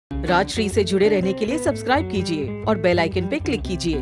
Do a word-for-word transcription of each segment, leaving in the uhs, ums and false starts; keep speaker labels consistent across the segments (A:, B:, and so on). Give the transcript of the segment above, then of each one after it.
A: राजश्री से जुड़े रहने के लिए सब्सक्राइब कीजिए और बेल आइकन पे क्लिक कीजिए।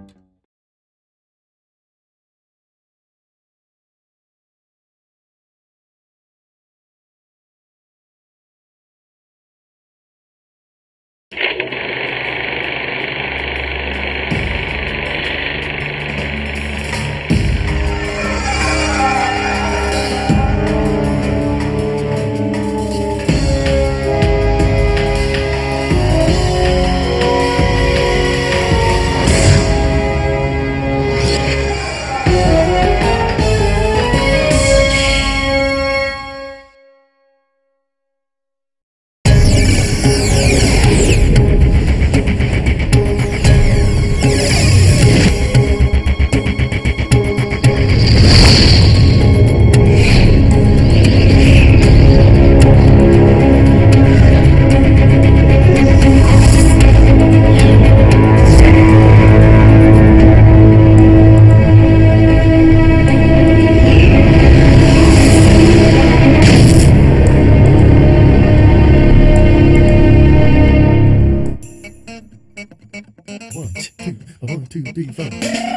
B: One, two, one, two, three, four.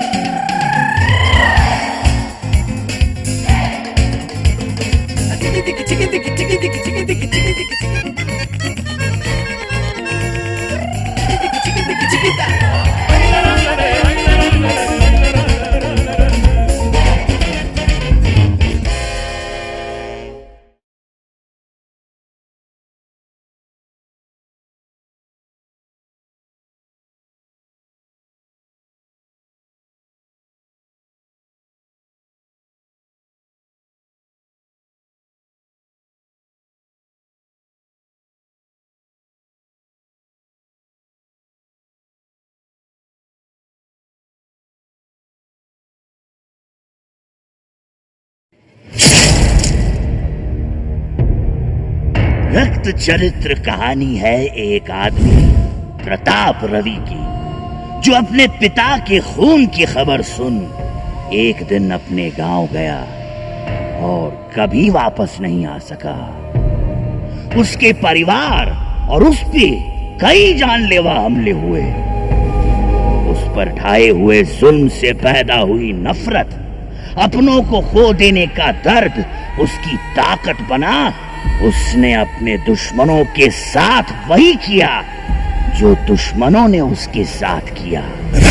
C: रक्त चरित्र कहानी है एक आदमी प्रताप रवि की, जो अपने पिता के खून की खबर सुन एक दिन अपने गांव गया और कभी वापस नहीं आ सका। उसके परिवार और उस पे कई जानलेवा हमले हुए। उस पर ढाए हुए जुल्म से पैदा हुई नफरत, अपनों को खो देने का दर्द उसकी ताकत बना। उसने अपने दुश्मनों के साथ वही किया जो दुश्मनों ने उसके साथ किया।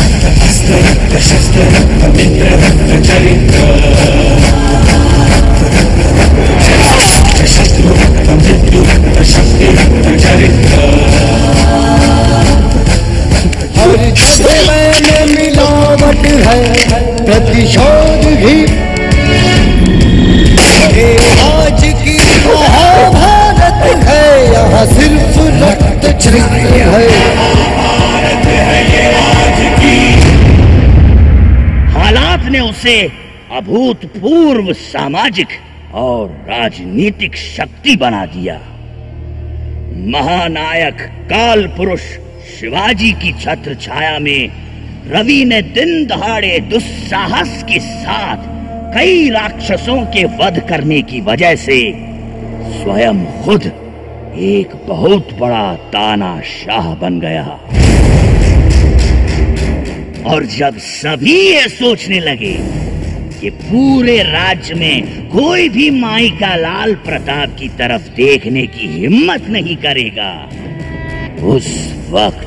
D: हर जगह में मिलावट है, प्रतिशोध भी। आज की महाभारत है, यहाँ सिर्फ रक्त चरित्र है।
C: हालात ने उसे अभूतपूर्व सामाजिक और राजनीतिक शक्ति बना दिया। महानायक काल पुरुष शिवाजी की छत्र छाया में रवि ने दिन दहाड़े दुस्साहस के साथ कई राक्षसों के वध करने की वजह से स्वयं खुद एक बहुत बड़ा तानाशाह बन गया। और जब सभी ये सोचने लगे कि पूरे राज्य में कोई भी माई का लाल प्रताप की तरफ देखने की हिम्मत नहीं करेगा, उस वक्त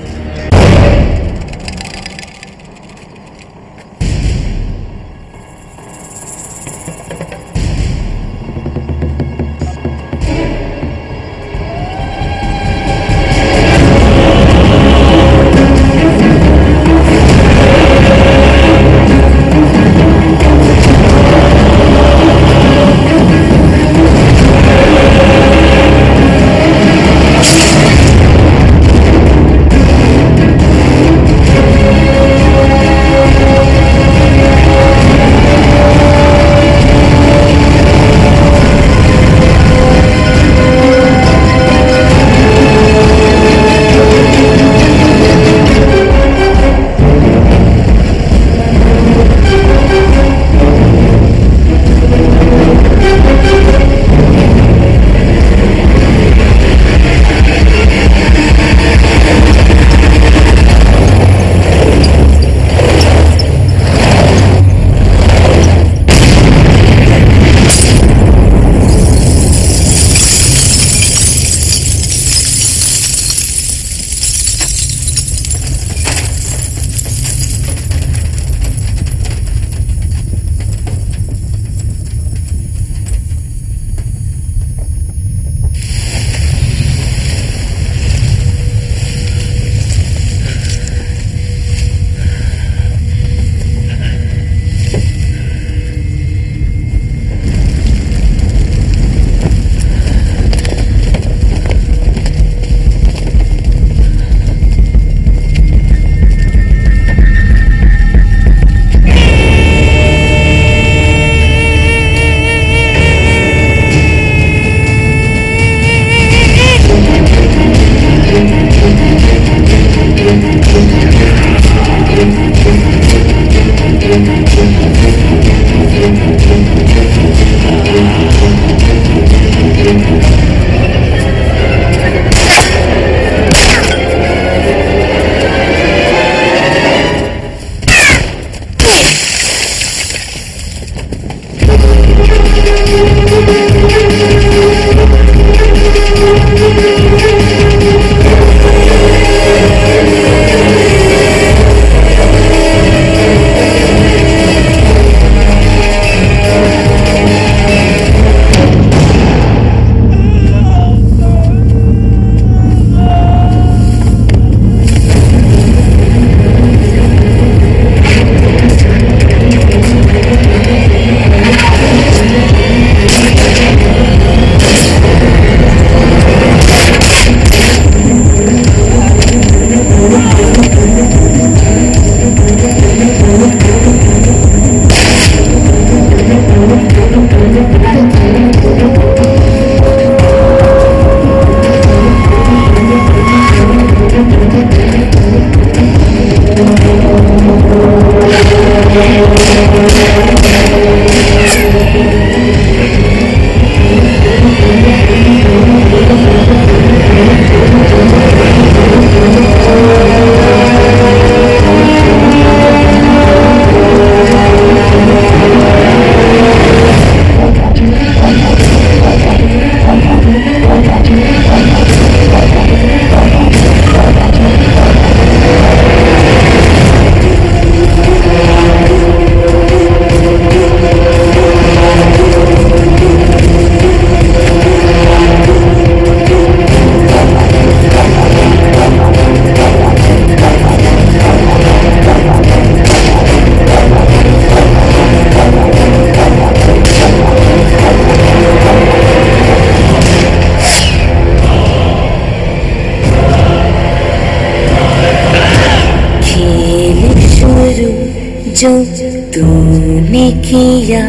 E: जो तूने किया,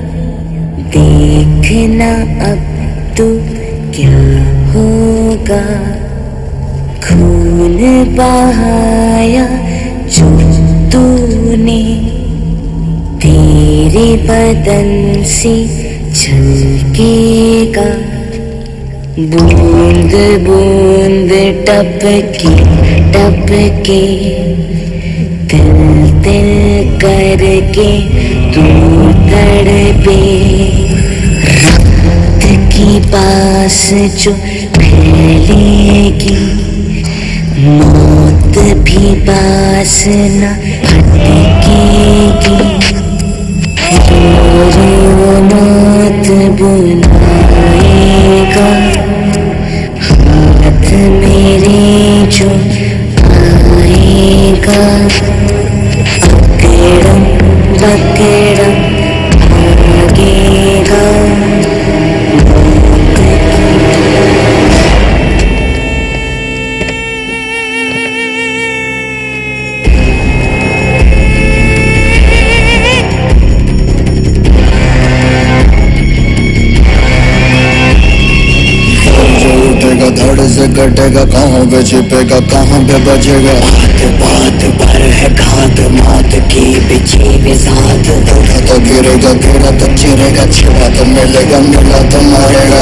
E: देखना अब तो क्या होगा। खून बहाया जो तूने, तेरे बदन से छलकेगा। बूंद बूंद टपके टपके, तिल तिल करके तू तड़पे। रक्त की पास जो फैलेगी, मौत भी पास न हटकेगी। तेरे वो मौत बुलाएगा, हाथ मेरे जो आएगा। अकड़म बकड़म भागेगा।
D: धड़ से कटेगा, कहाँ पे छिपेगा, कहाँ पे बचेगा। बात बात पर है घात, मौत की बिछी बिसात। उठा तो गिरेगा, गिरा तो चिरेगा, छिपा तो मिलेगा, मिला तो मरेगा।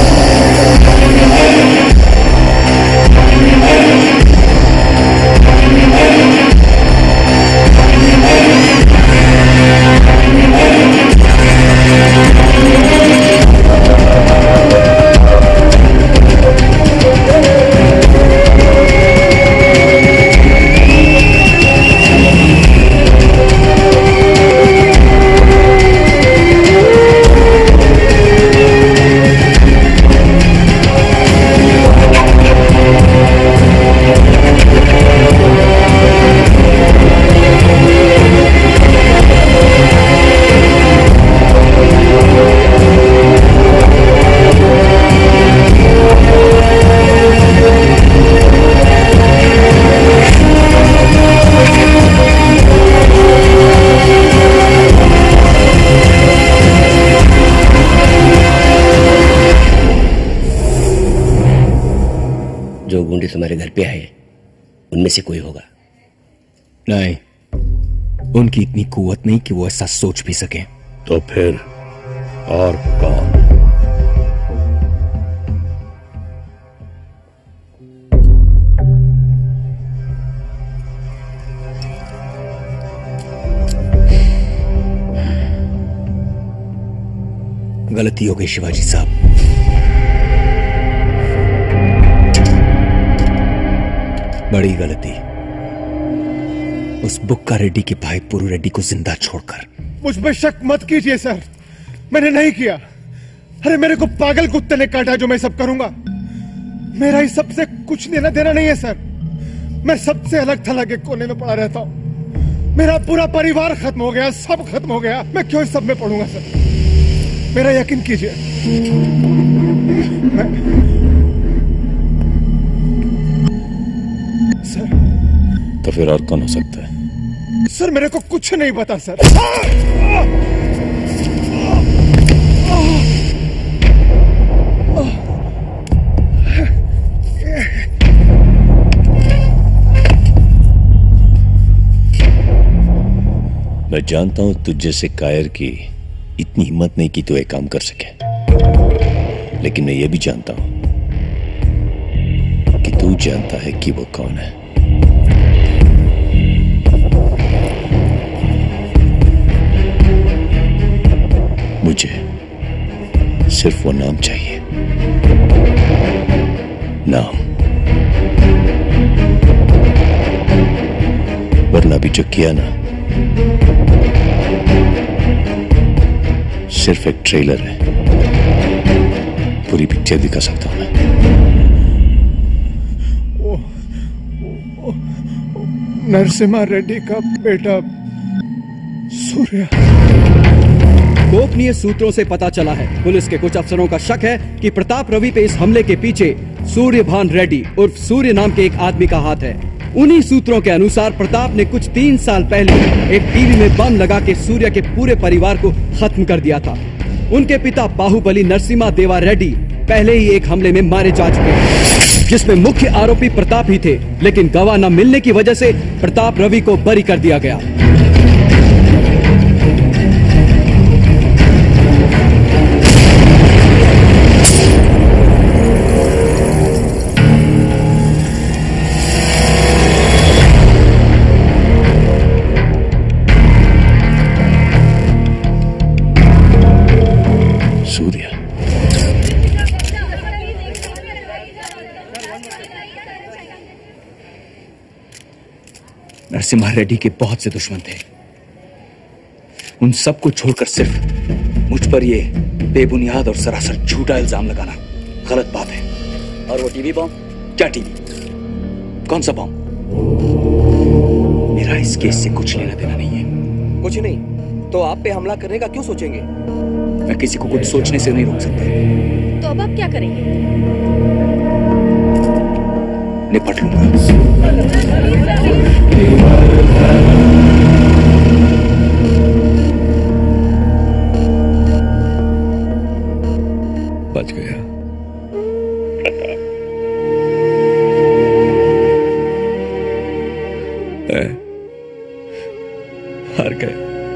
F: जो गुंडे तुम्हारे घर पे आए उनमें से कोई होगा।
G: नहीं, उनकी इतनी कुवत नहीं कि वो ऐसा सोच भी सके।
B: तो फिर और कौन?
G: गलती हो गई शिवाजी साहब। बड़ी गलती। उस बुक्का रेड्डी के भाई पुरू रेड्डी को जिंदा छोड़कर।
B: मुझ पे शक मत कीजिए सर, मैंने नहीं किया। अरे मेरे को पागल कुत्ते ने काटा जो मैं सब करूंगा। मेरा ही सबसे कुछ लेना देना नहीं है सर। मैं सबसे अलग थलग एक कोने में पड़ा रहता हूं। मेरा पूरा परिवार खत्म हो गया, सब खत्म हो गया। मैं क्यों इस सब में पड़ूंगा सर? मेरा यकीन कीजिए। मैं... सर तो फिर और कौन हो सकता है? सर मेरे को कुछ नहीं पता सर। मैं जानता हूं तुझ जैसे कायर की इतनी हिम्मत नहीं कि तू एक काम कर सके, लेकिन मैं ये भी जानता हूं कि तू जानता है कि वो कौन है। मुझे सिर्फ वो नाम चाहिए, नाम, वरना भी जो किया ना सिर्फ एक ट्रेलर है, पूरी पिक्चर दिखा सकता हूं मैं। ओ, ओ, ओ, नरसिम्हा रेड्डी का बेटा सूर्या।
H: गोपनीय सूत्रों से पता चला है, पुलिस के कुछ अफसरों का शक है कि प्रताप रवि पे इस हमले के पीछे सूर्यभान रेड्डी उर्फ सूर्य नाम के एक आदमी का हाथ है। उन्हीं सूत्रों के अनुसार प्रताप ने कुछ तीन साल पहले एक टीवी में बम लगा के सूर्य के पूरे परिवार को खत्म कर दिया था। उनके पिता बाहुबली नरसिम्हा देवा रेड्डी पहले ही एक हमले में मारे जा चुके हैं, जिसमें मुख्य आरोपी प्रताप ही थे, लेकिन गवाह न मिलने की वजह से प्रताप रवि को बरी कर दिया गया।
G: नरसिम्हा रेड्डी के बहुत से दुश्मन थे। उन सबको छोड़कर सिर्फ मुझ पर ये बेबुनियाद और सरासर झूठा इल्जाम लगाना गलत बात है।
F: और वो टीवी बम?
G: क्या टीवी? कौन सा बम? मेरा इस केस से कुछ लेना देना नहीं है।
F: कुछ नहीं तो आप पे हमला करने का क्यों सोचेंगे?
G: मैं किसी को कुछ सोचने से नहीं रोक सकता।
I: तो अब आप क्या करेंगे?
G: निपट लूंगा। बच गया। हार गए।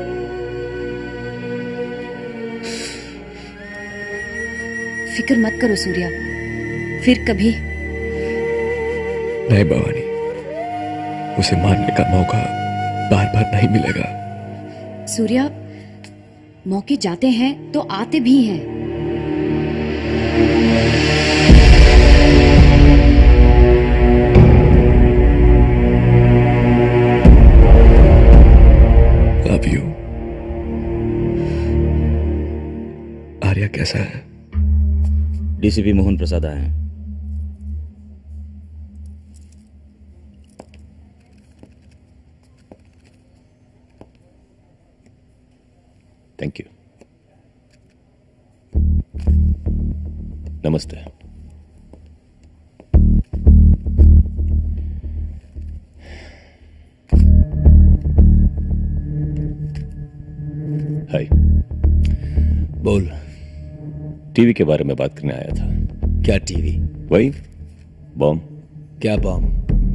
I: फिक्र मत करो सूर्या, फिर कभी
G: नहीं भवानी, उसे मारने का मौका बार बार नहीं मिलेगा।
I: सूर्या, मौके जाते हैं तो आते भी हैं।
G: Love you. आर्या कैसा है?
C: डीसीपी मोहन प्रसाद आए हैं।
J: Thank you. नमस्ते। हाय।
G: बोल।
J: टीवी के बारे में बात करने आया था।
G: क्या टीवी?
J: वही बम।
G: क्या बम?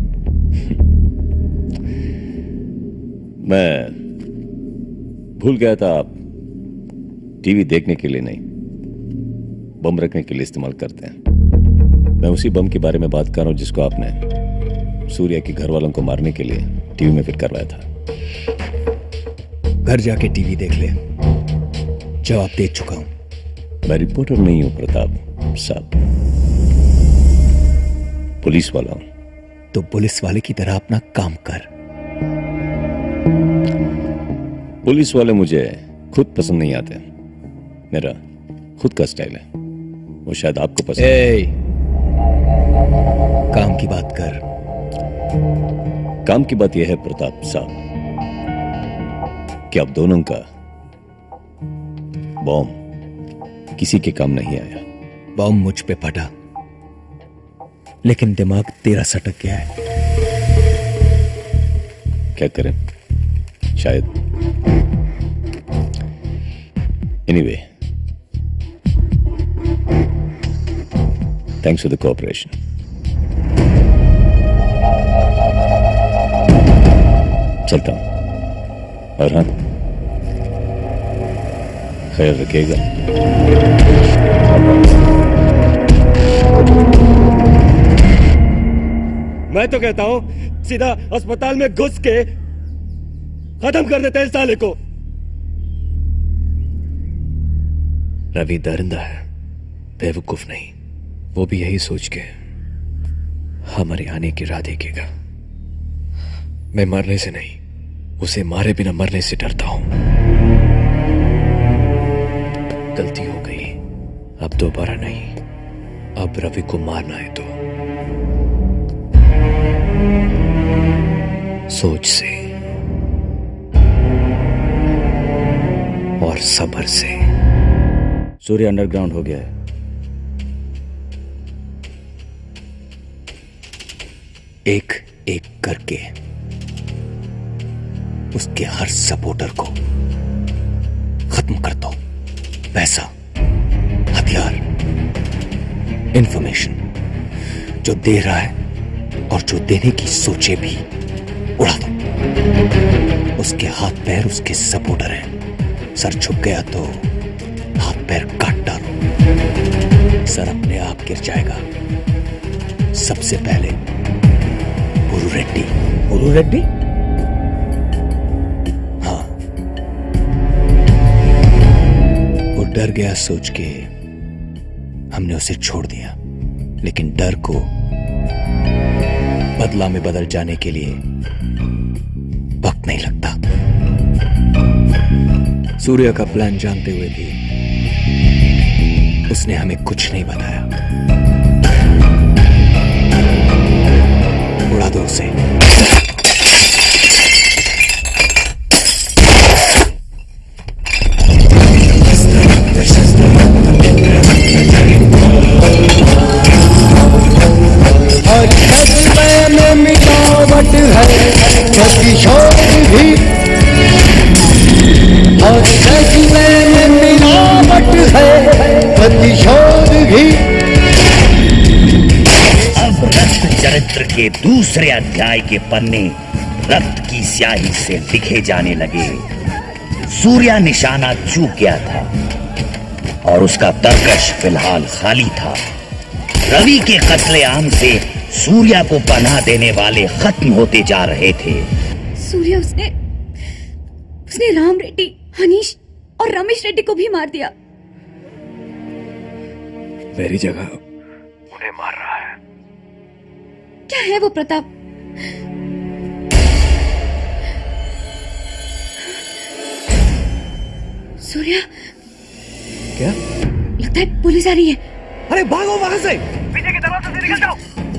J: मैं भूल गया था आप टीवी देखने के लिए नहीं, बम रखने के लिए इस्तेमाल करते हैं। मैं उसी बम के बारे में बात कर रहा हूं जिसको आपने सूर्या के घर वालों को मारने के लिए टीवी में फिट करवाया था।
G: घर जाके टीवी देख ले, जवाब दे चुका हूं।
J: मैं रिपोर्टर नहीं हूं प्रताप साहब, पुलिस वाला हूं।
G: तो पुलिस वाले की तरह अपना काम कर।
J: पुलिस वाले मुझे खुद पसंद नहीं आते। मेरा खुद का स्टाइल है, वो शायद आपको पसंद।
G: ए, काम की बात कर।
J: काम की बात यह है प्रताप साहब कि आप दोनों का बॉम्ब किसी के काम नहीं आया।
G: बॉम्ब मुझ पे फटा, लेकिन दिमाग तेरा सटक गया है।
J: क्या करें, शायद। Anyway, thanks for the cooperation. चलता हूं। और हाँ, ख्याल रखिएगा।
H: मैं तो कहता हूं सीधा अस्पताल में घुस के खत्म कर देते हैं साले को।
G: रवि दरिंदा है, बेवकूफ नहीं। वो भी यही सोच के हमारे आने की राह देखेगा। मैं मरने से नहीं, उसे मारे बिना मरने से डरता हूं। गलती हो गई, अब दोबारा नहीं। अब रवि को मारना है तो सोच से और सब्र से।
C: सूर्य अंडरग्राउंड हो गया है।
G: एक एक करके उसके हर सपोर्टर को खत्म कर दो। पैसा, हथियार, इंफॉर्मेशन जो दे रहा है और जो देने की सोचे भी उड़ा दो। उसके हाथ पैर उसके सपोर्टर हैं। सर झुक गया तो हाथ पैर काट डालो। सर अपने आप गिर जाएगा। सबसे पहले गुरु रेड्डी।
F: गुरु रेड्डी?
G: हाँ, वो डर गया सोच के हमने उसे छोड़ दिया, लेकिन डर को बदला में बदल जाने के लिए वक्त नहीं लगता। सूर्य का प्लान जानते हुए भी उसने हमें कुछ नहीं बताया। उड़ा दो उसे।
D: और जज्बे में मिलावट है प्रतिशोध भी, और जज्बे में मिलावट है प्रतिशोध भी।
C: अब रक्त चरित्र के दूसरे अध्याय के पन्ने रक्त की स्याही से लिखे जाने लगे। सूर्या निशाना चूक गया था और उसका तरकश फिलहाल खाली था। रवि के कत्लेआम से सूर्या को पनाह देने वाले खत्म होते जा रहे थे।
I: सूर्या उसने उसने राम रेड्डी, हनीश और रमेश रेड्डी को भी मार दिया।
G: मेरी जगह उन्हें मार रहा है।
I: क्या है वो प्रताप? सूर्या,
G: क्या
I: लगता है पुलिस आ रही है।
G: अरे भागो वहां से।
K: पीछे के दरवाजे से निकल जाओ।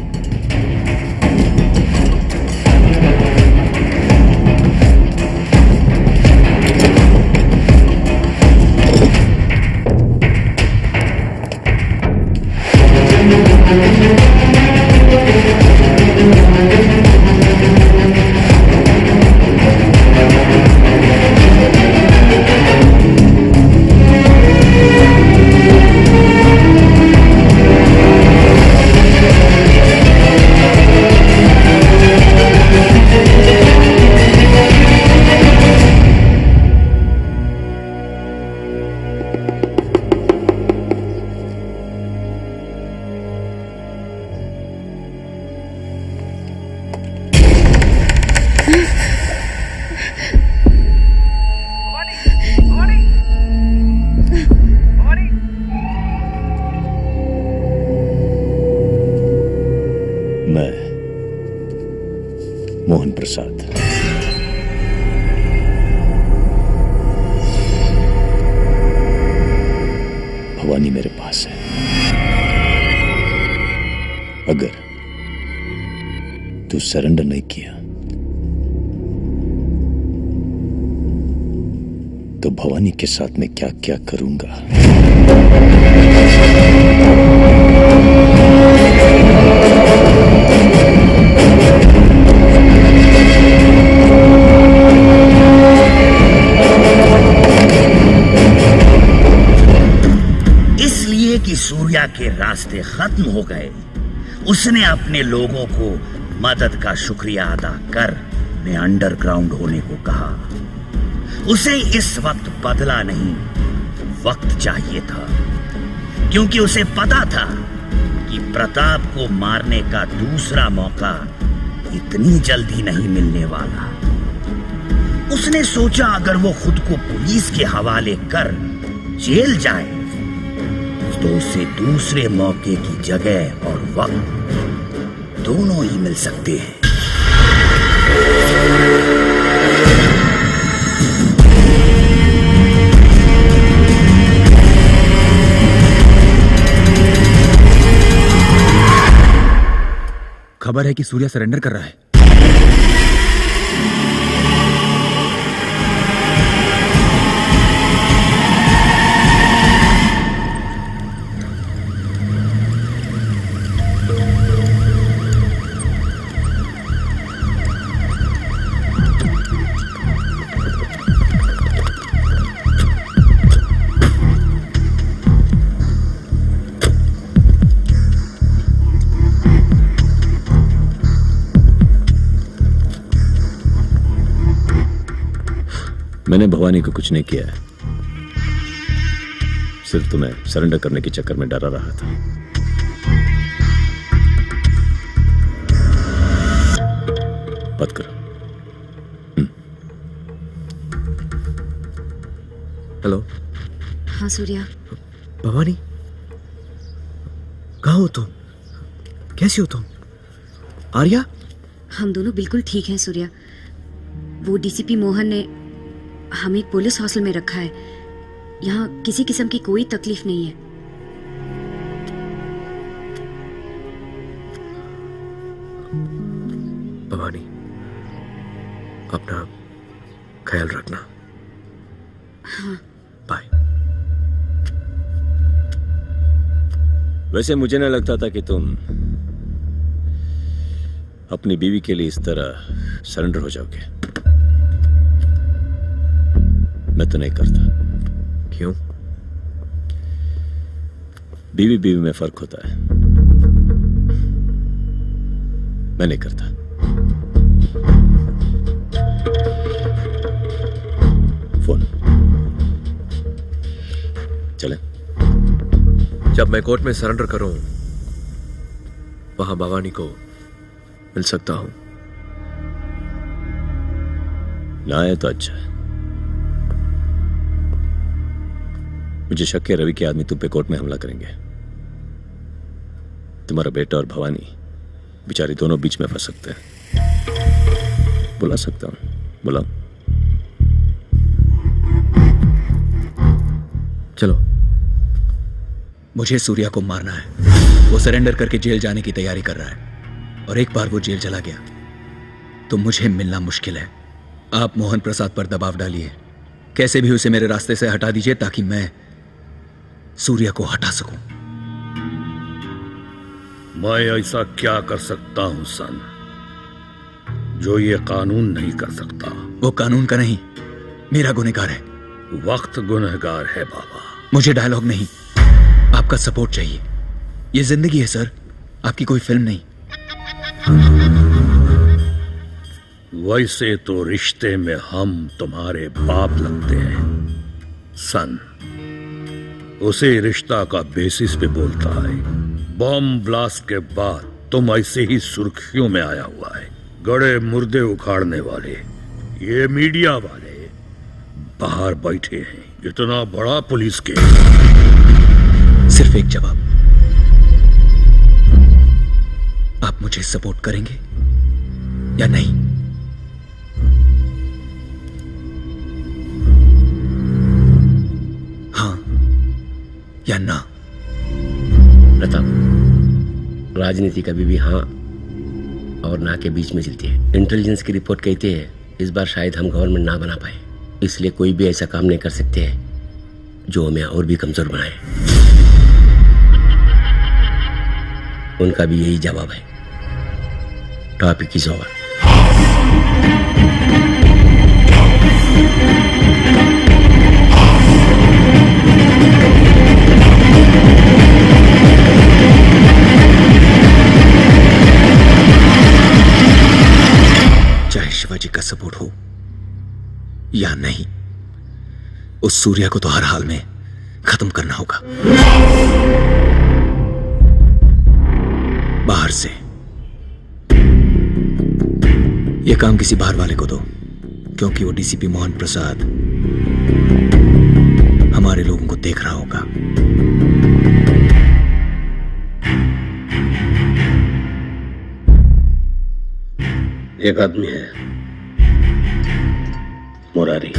J: मोहन प्रसाद। भवानी मेरे पास है। अगर तू सरेंडर नहीं किया तो भवानी के साथ मैं क्या क्या करूंगा।
C: इसलिए कि सूर्या के रास्ते खत्म हो गए, उसने अपने लोगों को मदद का शुक्रिया अदा कर ने अंडरग्राउंड होने को कहा। उसे इस वक्त बदला नहीं, वक्त चाहिए था, क्योंकि उसे पता था कि प्रताप को मारने का दूसरा मौका इतनी जल्दी नहीं मिलने वाला। उसने सोचा अगर वो खुद को पुलिस के हवाले कर जेल जाए तो उसे दूसरे मौके की जगह और वक्त दोनों ही मिल सकते हैं।
L: खबर है कि सूर्या सरेंडर कर रहा है।
J: मैंने भवानी को कुछ नहीं किया है, सिर्फ तुम्हें सरेंडर करने के चक्कर में डरा रहा था। बात करो।
G: हेलो।
K: हाँ सूर्या।
G: भवानी, कहाँ हो तुम? कैसी हो तुम? आर्या?
K: हम दोनों बिल्कुल ठीक हैं सूर्या। वो डीसीपी मोहन ने हमें एक पुलिस हॉस्टल में रखा है। यहाँ किसी किस्म की कोई तकलीफ नहीं है।
G: भवानी, अपना ख्याल रखना।
K: हाँ।
G: बाय।
J: वैसे मुझे न लगता था कि तुम अपनी बीवी के लिए इस तरह सरेंडर हो जाओगे। मैं तो नहीं करता।
G: क्यों?
J: बीवी बीवी में फर्क होता है। मैं नहीं करता। फोन चले।
G: जब मैं कोर्ट में सरेंडर करूं, वहां भवानी को मिल सकता हूं।
J: ना आए तो अच्छा है। मुझे शक है रवि के आदमी तुम पे कोर्ट में हमला करेंगे। तुम्हारा बेटा और भवानी बेचारी दोनों बीच में फंस सकते हैं। बुला सकता हूं, बुलाओ।
L: चलो। मुझे सूर्या को मारना है। वो सरेंडर करके जेल जाने की तैयारी कर रहा है, और एक बार वो जेल चला गया तो मुझे मिलना मुश्किल है। आप मोहन प्रसाद पर दबाव डालिए, कैसे भी उसे मेरे रास्ते से हटा दीजिए ताकि मैं सूर्या को हटा सकूं।
M: मैं ऐसा क्या कर सकता हूं सन, जो ये कानून नहीं कर सकता?
L: वो कानून का नहीं, मेरा गुनहगार है।
M: वक्त गुनहगार है बाबा।
L: मुझे डायलॉग नहीं, आपका सपोर्ट चाहिए। ये जिंदगी है सर, आपकी कोई फिल्म नहीं।
M: वैसे तो रिश्ते में हम तुम्हारे बाप लगते हैं सन। उसे रिश्ता का बेसिस पे बोलता है। बम ब्लास्ट के बाद तुम ऐसे ही सुर्खियों में आया हुआ है। गड़े मुर्दे उखाड़ने वाले ये मीडिया वाले बाहर बैठे हैं, इतना बड़ा पुलिस के।
L: सिर्फ एक जवाब, आप मुझे सपोर्ट करेंगे या नहीं? हाँ या ना?
F: प्रताप, राजनीति कभी भी हाँ और ना के बीच में चलती है। इंटेलिजेंस की रिपोर्ट कहती है इस बार शायद हम गवर्नमेंट ना बना पाए, इसलिए कोई भी ऐसा काम नहीं कर सकते हैं जो हमें और भी कमजोर बनाए। उनका भी यही जवाब है। Topic is over.
L: चाहे शिवाजी का सपोर्ट हो या नहीं, उस सूर्या को तो हर हाल में खत्म करना होगा। बाहर से यह काम किसी बाहर वाले को दो, क्योंकि वो डीसीपी मोहन प्रसाद हमारे लोगों को देख रहा होगा।
F: एक आदमी है, मुरारी।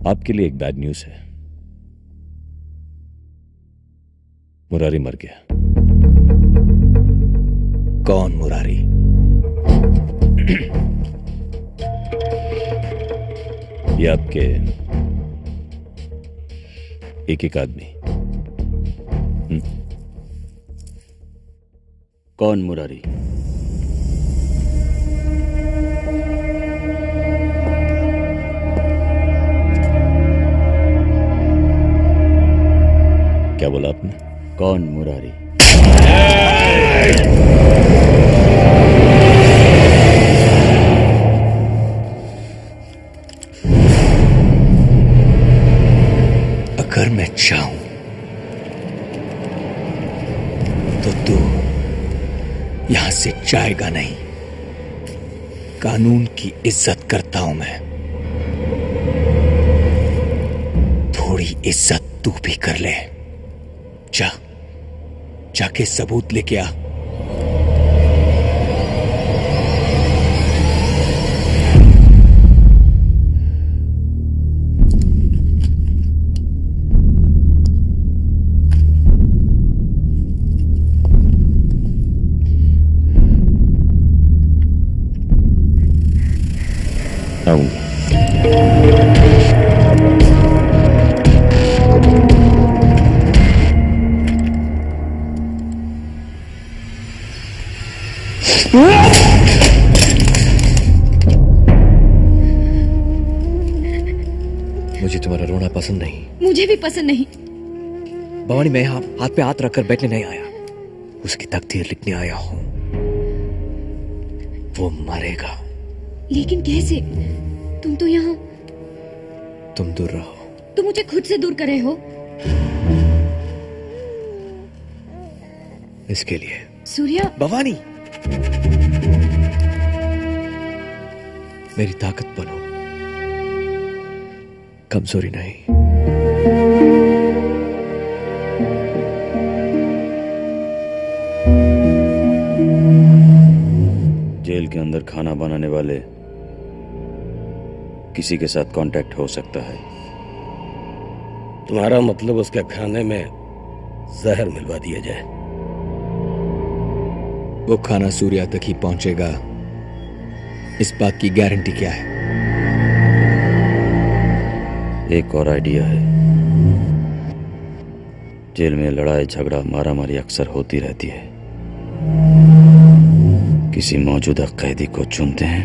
J: आपके लिए एक बैड न्यूज है। मुरारी मर गया।
G: कौन मुरारी?
J: ये आपके एक एक आदमी। हुँ?
C: कौन मुरारी?
J: क्या बोला आपने?
C: कौन मुरारी?
G: अगर मैं चाहूं तो तू यहां से जाएगा नहीं। कानून की इज्जत करता हूं मैं। थोड़ी इज्जत तू भी कर ले। जा, जाके सबूत लेके आ।
J: आऊंगा।
G: मुझे तुम्हारा रोना पसंद नहीं।
I: मुझे भी पसंद नहीं।
G: भवानी, मैं यहाँ हाथ पे हाथ रखकर बैठने नहीं आया, उसकी तकदीर लिखने आया हूं। वो मरेगा।
I: लेकिन कैसे? तुम तो यहाँ।
G: तुम दूर रहो।
I: तुम मुझे खुद से दूर कर रहे हो।
G: इसके लिए
I: सूर्या।
G: भवानी, मेरी ताकत बनो, कमजोरी नहीं।
C: जेल के अंदर खाना बनाने वाले किसी के साथ कांटेक्ट हो सकता है।
M: तुम्हारा मतलब उसके खाने में जहर मिलवा दिया जाए?
L: वो खाना सूर्या तक ही पहुंचेगा, इस बात की गारंटी क्या है?
C: एक और आइडिया है। जेल में लड़ाई झगड़ा मारामारी अक्सर होती रहती है। किसी मौजूदा कैदी को चुनते हैं,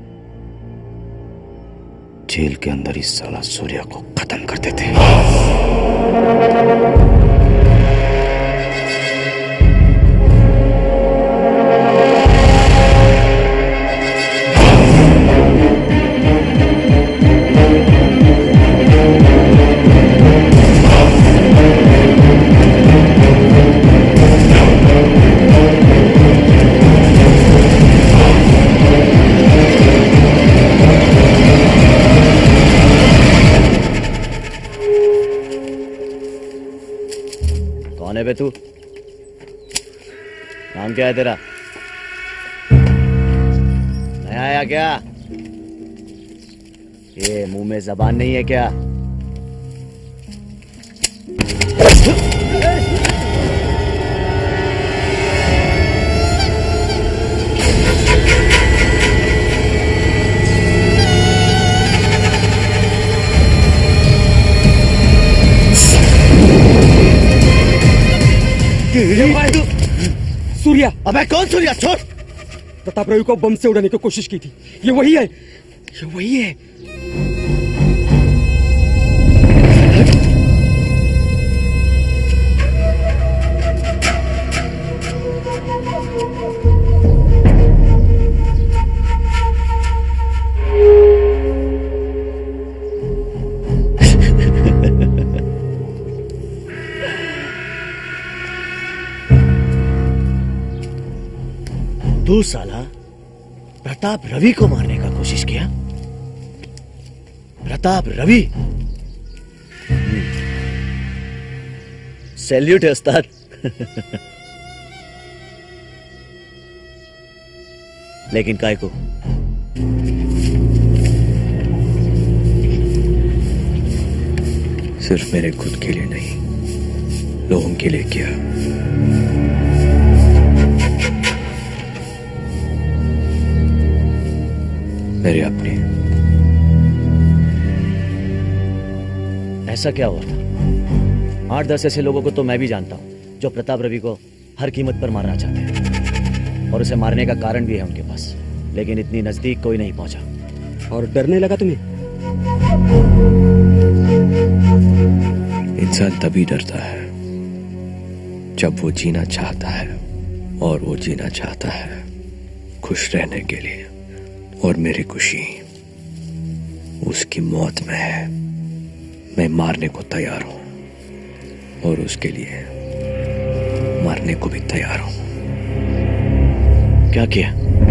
C: जेल के अंदर इस साला सूर्या को खत्म कर देते हैं। कौन है बे तू? नाम क्या है तेरा? नया आया क्या? ये मुंह में जबान नहीं है क्या?
H: सूर्या।
C: अबे कौन सूर्या? छोड़।
H: प्रताप रवि को बम से उड़ाने की कोशिश की थी। ये वही है, ये वही है।
C: तू साला प्रताप रवि को मारने का कोशिश किया? प्रताप रवि? सैल्यूट है उस्ताद। लेकिन काय को?
G: सिर्फ मेरे खुद के लिए नहीं, लोगों के लिए किया। मेरे अपने।
N: ऐसा क्या हुआ था? आठ दस ऐसे लोगों को तो मैं भी जानता हूं जो प्रताप रवि को हर कीमत पर मारना चाहते हैं, और उसे मारने का कारण भी है उनके पास, लेकिन इतनी नजदीक कोई नहीं पहुंचा।
H: और डरने लगा तुम्हें?
G: इंसान तभी डरता है जब वो जीना चाहता है, और वो जीना चाहता है खुश रहने के लिए, और मेरी खुशी उसकी मौत में है। मैं मारने को तैयार हूं, और उसके लिए मरने को भी तैयार हूं।
N: क्या किया?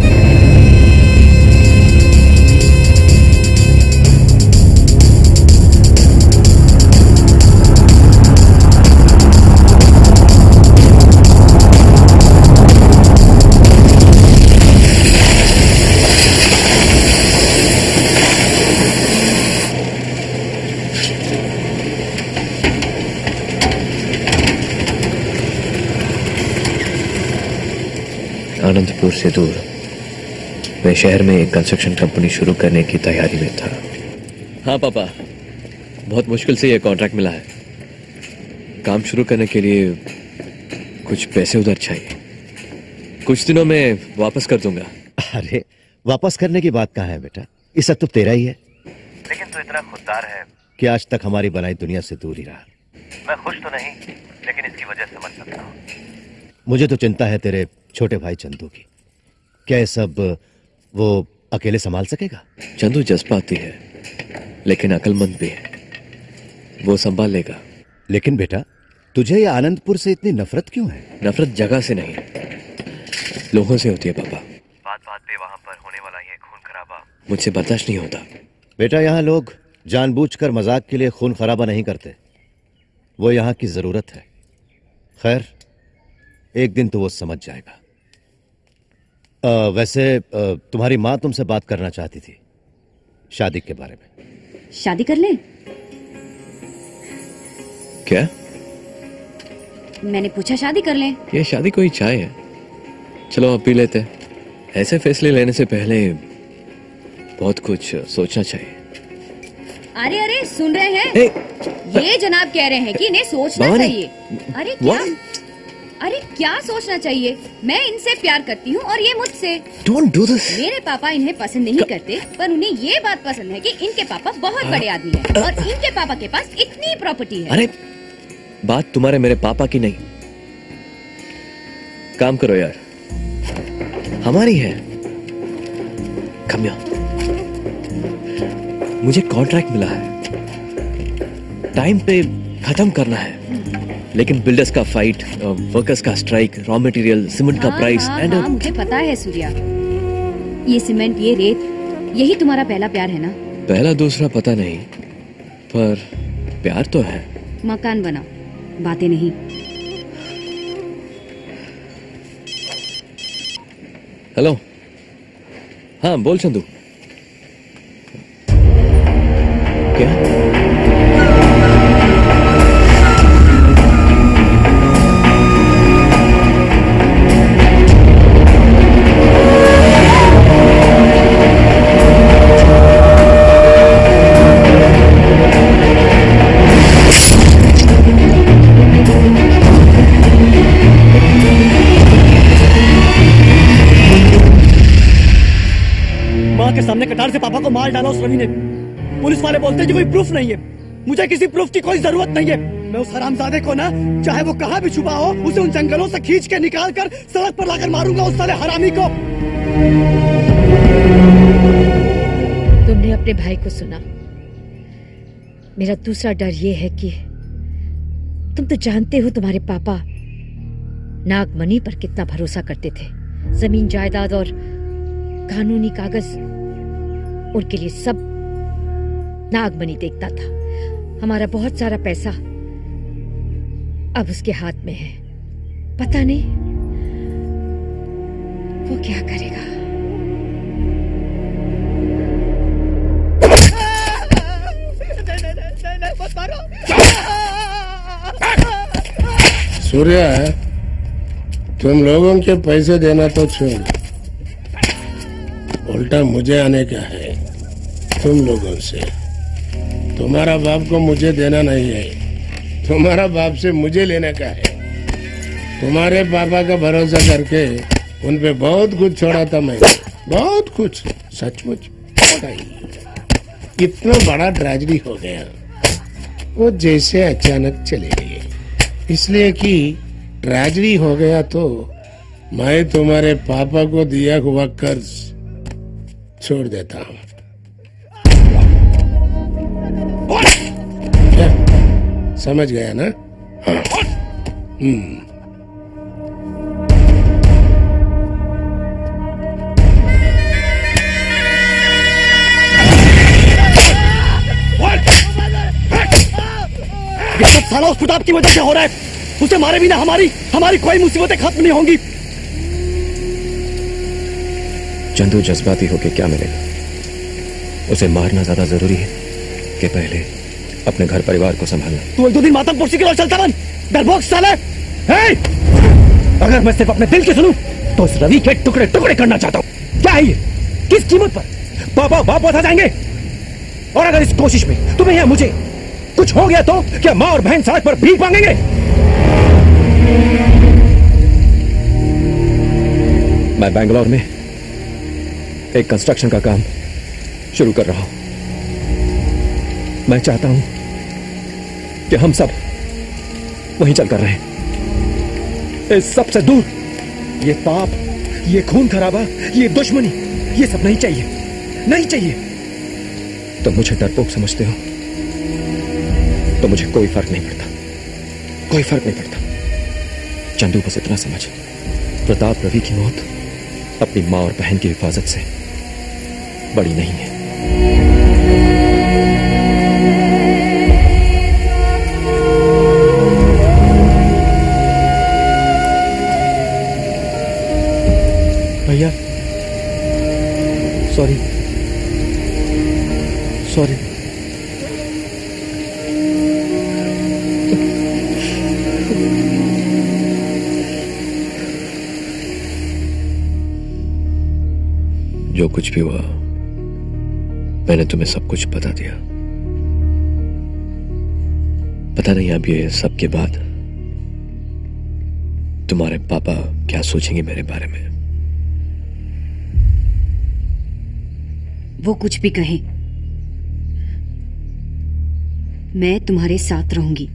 G: आनंदपुर से दूर मैं शहर में एक कंस्ट्रक्शन कंपनी शुरू करने की तैयारी में था। हाँ पापा, बहुत मुश्किल से यह कॉन्ट्रैक्ट मिला है। काम शुरू करने के लिए कुछ पैसे उधर चाहिए। कुछ दिनों में वापस कर दूंगा।
O: अरे वापस करने की बात कहाँ है बेटा, ये सब तो तेरा ही है।
P: लेकिन तू इतना खुददार है
O: कि आज तक हमारी बनाई दुनिया से दूर ही रहा।
P: मैं खुश तो नहीं, लेकिन इसकी वजह समझ सकता हूँ।
O: मुझे तो चिंता है तेरे छोटे भाई चंदू की। क्या ये सब वो अकेले संभाल सकेगा?
G: चंदू जज्बाती है, लेकिन अक्लमंद भी है, वो संभाल लेगा।
O: लेकिन बेटा, तुझे ये आनंदपुर से इतनी नफरत क्यों है?
G: नफरत जगह से नहीं, लोगों से होती है पापा।
P: बात बात पे वहां पर होने वाला ये खून खराबा
G: मुझसे बर्दाश्त नहीं होता।
O: बेटा, यहाँ लोग जानबूझकर मजाक के लिए खून खराबा नहीं करते, वो यहाँ की जरूरत है। खैर, एक दिन तो वो समझ जाएगा। आ, वैसे आ, तुम्हारी माँ तुमसे बात करना चाहती थी शादी के बारे में।
K: शादी कर ले?
G: क्या?
K: मैंने पूछा शादी कर ले।
G: ये शादी कोई चाय है? चलो अब पी लेते हैं। ऐसे फैसले लेने से पहले बहुत कुछ सोचना चाहिए।
K: अरे अरे, सुन रहे हैं?
G: ए,
K: ये जनाब कह रहे हैं कि इन्हें सोचना चाहिए। अरे क्या? अरे क्या सोचना चाहिए? मैं इनसे प्यार करती हूँ और ये मुझसे।
G: Don't do this.
K: मेरे पापा इन्हें पसंद नहीं करते, पर उन्हें ये बात पसंद है कि इनके पापा बहुत बड़े आदमी हैं और इनके पापा के पास इतनी प्रॉपर्टी है।
G: अरे बात तुम्हारे मेरे पापा की नहीं। काम करो यार, हमारी है। कम यहाँ। मुझे कॉन्ट्रैक्ट मिला है, टाइम पे खत्म करना है, लेकिन बिल्डर्स का फाइट, वर्कर्स का स्ट्राइक, रॉ मटेरियल, सीमेंट का प्राइस
K: हाँ,
G: एंड
K: हाँ, मुझे पता है सूर्या, ये सीमेंट, ये रेत, यही तुम्हारा पहला प्यार है ना?
G: पहला दूसरा पता नहीं, पर प्यार तो है।
K: मकान बनाओ, बातें नहीं।
G: हेलो, हाँ बोल चंदू। क्या?
N: के सामने कटार से पापा को मार डाला उस रवि ने। पुलिस वाले बोलते हैं कि कोई प्रूफ नहीं है। मुझे किसी प्रूफ की कोई जरूरत नहीं है। मैं उस हरामजादे को ना, चाहे वो कहाँ भी छुपा हो, उसे उन जंगलों से खींच के निकाल कर सड़क पर लाकर मारूंगा उस साले हरामी को।
Q: तुमने अपने भाई को सुना। मेरा दूसरा डर ये है कि तुम तो जानते हो तुम्हारे पापा नागमणि पर कितना भरोसा करते थे। जमीन जायदाद और कानूनी कागज, उनके लिए सब नागमणि देखता था। हमारा बहुत सारा पैसा अब उसके हाथ में है। पता नहीं वो क्या करेगा।
N: नहीं, नहीं, नहीं, नहीं, मत मारो।
R: सूर्या, तुम लोगों के पैसे देना तो छोड़, उल्टा मुझे आने का है तुम लोगों से। तुम्हारा बाप को मुझे देना नहीं है, तुम्हारा बाप से मुझे लेने का है। तुम्हारे पापा का भरोसा करके उन पे बहुत कुछ छोड़ा था मैंने, बहुत कुछ, सचमुच छोड़ा ही। इतना बड़ा ट्रेजेडी हो गया, वो जैसे अचानक चले गए, इसलिए कि ट्रेजेडी हो गया तो मैं तुम्हारे पापा को दिया हुआ कर्ज छोड़ देता हूँ। क्या समझ गया ना? हाँ। हम्म
N: ये सब साला उस प्रताप की वजह से हो रहा है। उसे मारे बिना हमारी हमारी कोई मुसीबतें खत्म नहीं होंगी।
G: चंदू जज्बाती होके क्या मिलेगा? उसे मारना ज्यादा जरूरी है कि पहले अपने घर परिवार को संभालना।
N: तू एक दो दिन मातम पुरसी की ओर चलता बन, डरपोक साले। हे! अगर मैं सिर्फ अपने दिल की सुनूं तो उस रवि के टुकड़े टुकड़े करना चाहता हूं। क्या है ये? किस कीमत पर? पापा वापस आ जाएंगे। और अगर इस कोशिश में तुम्हें या मुझे कुछ हो गया तो क्या माँ और बहन सड़क पर भीख मांगेंगे?
G: मैं बैंगलोर में एक कंस्ट्रक्शन का काम शुरू कर रहा हूं। मैं चाहता हूं कि हम सब वहीं चलकर रहें, इस सब से दूर। ये पाप, ये खून खराबा, ये दुश्मनी, ये सब नहीं चाहिए, नहीं चाहिए। तो मुझे डरपोक समझते हो तो मुझे कोई फर्क नहीं पड़ता, कोई फर्क नहीं पड़ता। चंदू, बस इतना समझ, प्रताप रवि की मौत अपनी माँ और बहन की हिफाजत से बड़ी नहीं है।
N: भैया सॉरी सॉरी।
G: जो कुछ भी हुआ मैंने तुम्हें सब कुछ बता दिया। पता नहीं अब ये सब के बाद तुम्हारे पापा क्या सोचेंगे मेरे बारे में।
K: वो कुछ भी कहें, मैं तुम्हारे साथ रहूंगी।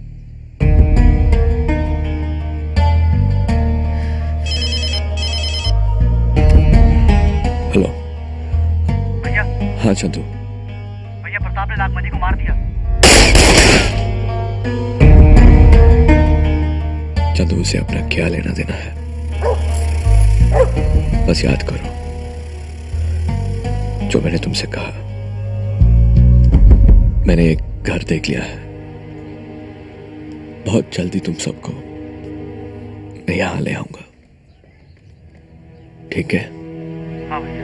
G: हेलो
P: भैया।
G: हाँ चंदू।
P: भैया, प्रताप ने नागमणि को मार दिया।
G: चंदू, उसे अपना क्या लेना देना है? बस याद करो जो मैंने तुमसे कहा। मैंने एक घर देख लिया है, बहुत जल्दी तुम सबको मैं यहां ले आऊंगा, ठीक है?
P: हाँ भैया।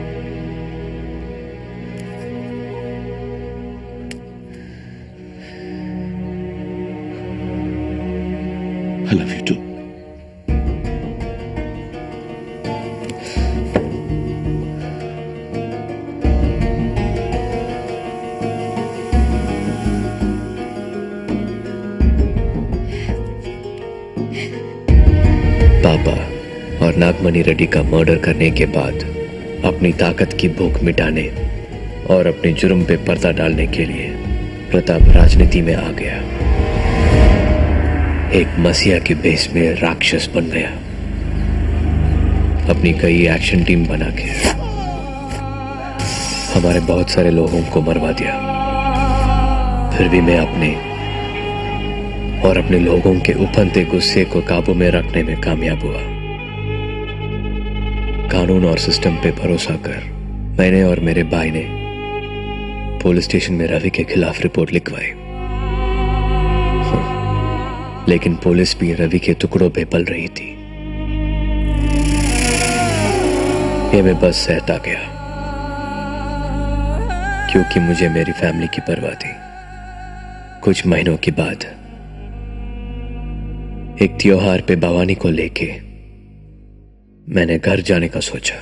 G: I love you too. पापा और नागमणि रेड्डी का मर्डर करने के बाद अपनी ताकत की भूख मिटाने और अपने जुर्म पे पर्दा डालने के लिए प्रताप राजनीति में आ गया। एक मसीहा के बेस में राक्षस बन गया, अपनी कई एक्शन टीम बना के हमारे बहुत सारे लोगों को मरवा दिया। फिर भी मैं अपने और अपने लोगों के उफनते गुस्से को काबू में रखने में कामयाब हुआ। कानून और सिस्टम पे भरोसा कर मैंने और मेरे भाई ने पुलिस स्टेशन में रवि के खिलाफ रिपोर्ट लिखवाई। लेकिन पुलिस भी रवि के टुकड़ों पे पल रही थी। ये मैं बस सहता गया क्योंकि मुझे मेरी फैमिली की परवाह थी। कुछ महीनों के बाद एक त्योहार पे भवानी को लेके मैंने घर जाने का सोचा।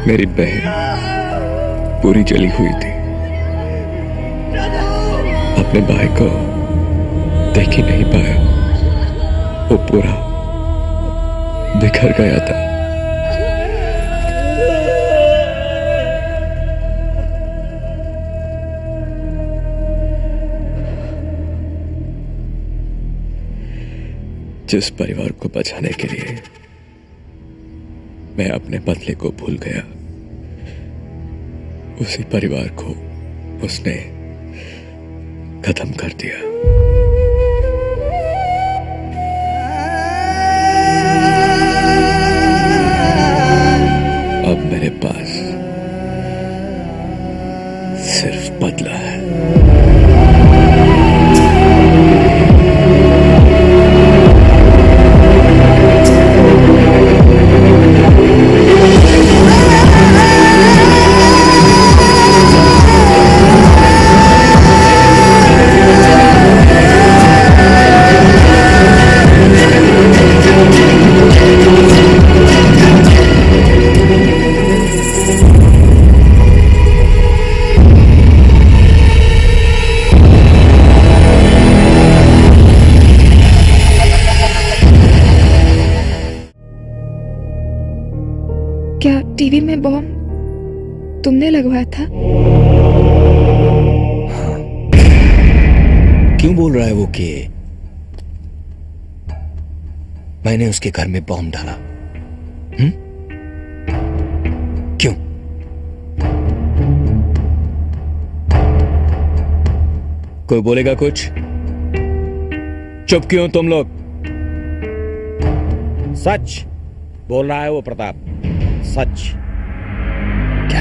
G: मेरी बहन पूरी जली हुई थी। अपने भाई को देख ही नहीं पाया, वो पूरा बिखर गया था। जिस परिवार को बचाने के लिए मैं अपने बदले को भूल गया, उसी परिवार को उसने खत्म कर दिया। अब मेरे पास सिर्फ बदला है।
S: क्या टीवी में बॉम्ब तुमने लगवाया था?
L: हाँ। क्यों बोल रहा है वो कि मैंने उसके घर में बॉम्ब डाला? हम्म? क्यों? कोई बोलेगा कुछ? चुप क्यों तुम लोग?
T: सच बोल रहा है वो प्रताप, सच।
L: क्या?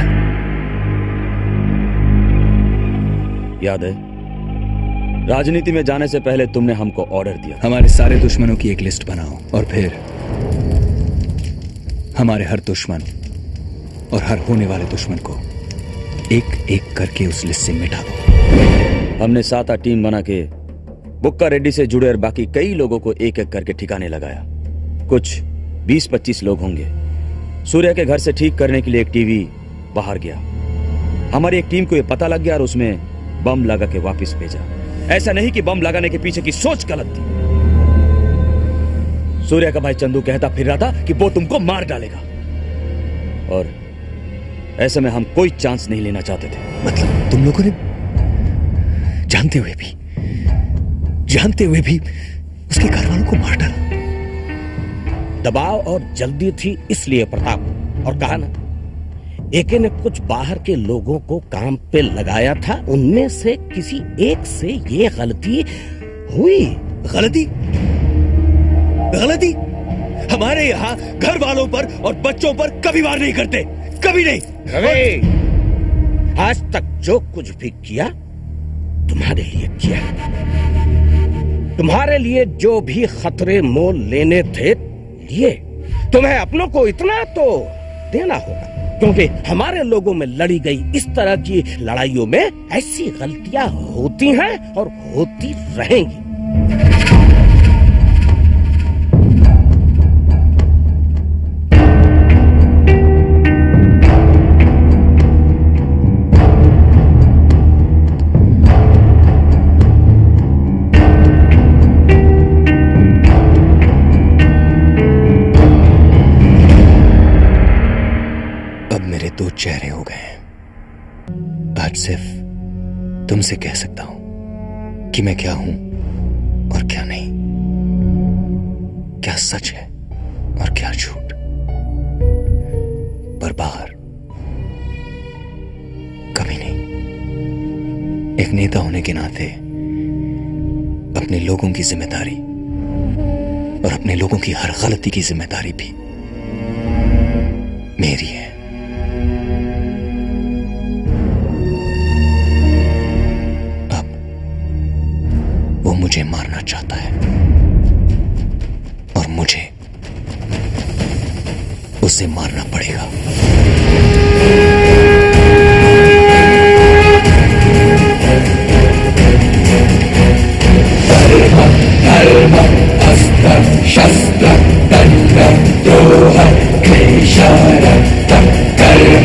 U: याद है, राजनीति में जाने से पहले तुमने हमको ऑर्डर दिया,
L: हमारे सारे दुश्मनों की एक लिस्ट बनाओ और फिर हमारे हर दुश्मन और हर होने वाले दुश्मन को एक एक करके उस लिस्ट से मिटा दो।
U: हमने सात आठ टीम बना के बुक्का रेड्डी से जुड़े और बाकी कई लोगों को एक एक करके ठिकाने लगाया। कुछ बीस पच्चीस लोग होंगे। सूर्या के घर से ठीक करने के लिए एक टीवी बाहर गया। हमारी एक टीम को यह पता लग गया और उसमें बम लगा के वापस भेजा। ऐसा नहीं कि बम लगाने के पीछे की सोच गलत थी। सूर्या का भाई चंदू कहता फिर रहा था कि वो तुमको मार डालेगा, और ऐसे में हम कोई चांस नहीं लेना चाहते थे।
L: मतलब तुम लोगों ने जानते हुए भी जानते हुए भी उसके घर वालों को मार डाला?
T: दबाव और जल्दी थी इसलिए प्रताप। और कहा ना, एके ने कुछ बाहर के लोगों को काम पे लगाया था, उनमें से किसी एक से ये गलती हुई।
L: गलती? गलती? हमारे यहाँ घर वालों पर और बच्चों पर कभी वार नहीं करते, कभी नहीं।
T: रवि, आज तक जो कुछ भी किया तुम्हारे लिए किया। तुम्हारे लिए जो भी खतरे मोल लेने थे लिए। तुम्हें अपनों को इतना तो देना होगा, क्योंकि हमारे लोगों में लड़ी गई इस तरह की लड़ाइयों में ऐसी गलतियां होती हैं और होती रहेंगी।
L: दो चेहरे हो गए। आज सिर्फ तुमसे कह सकता हूं कि मैं क्या हूं और क्या नहीं, क्या सच है और क्या झूठ। पर बाहर कभी नहीं। एक नेता होने के नाते अपने लोगों की जिम्मेदारी और अपने लोगों की हर गलती की जिम्मेदारी भी मेरी है। वो मुझे मारना चाहता है और मुझे उसे मारना पड़ेगा। धर्म अस्त्र शस्त्र दंड द्रोह क्लेश कर्म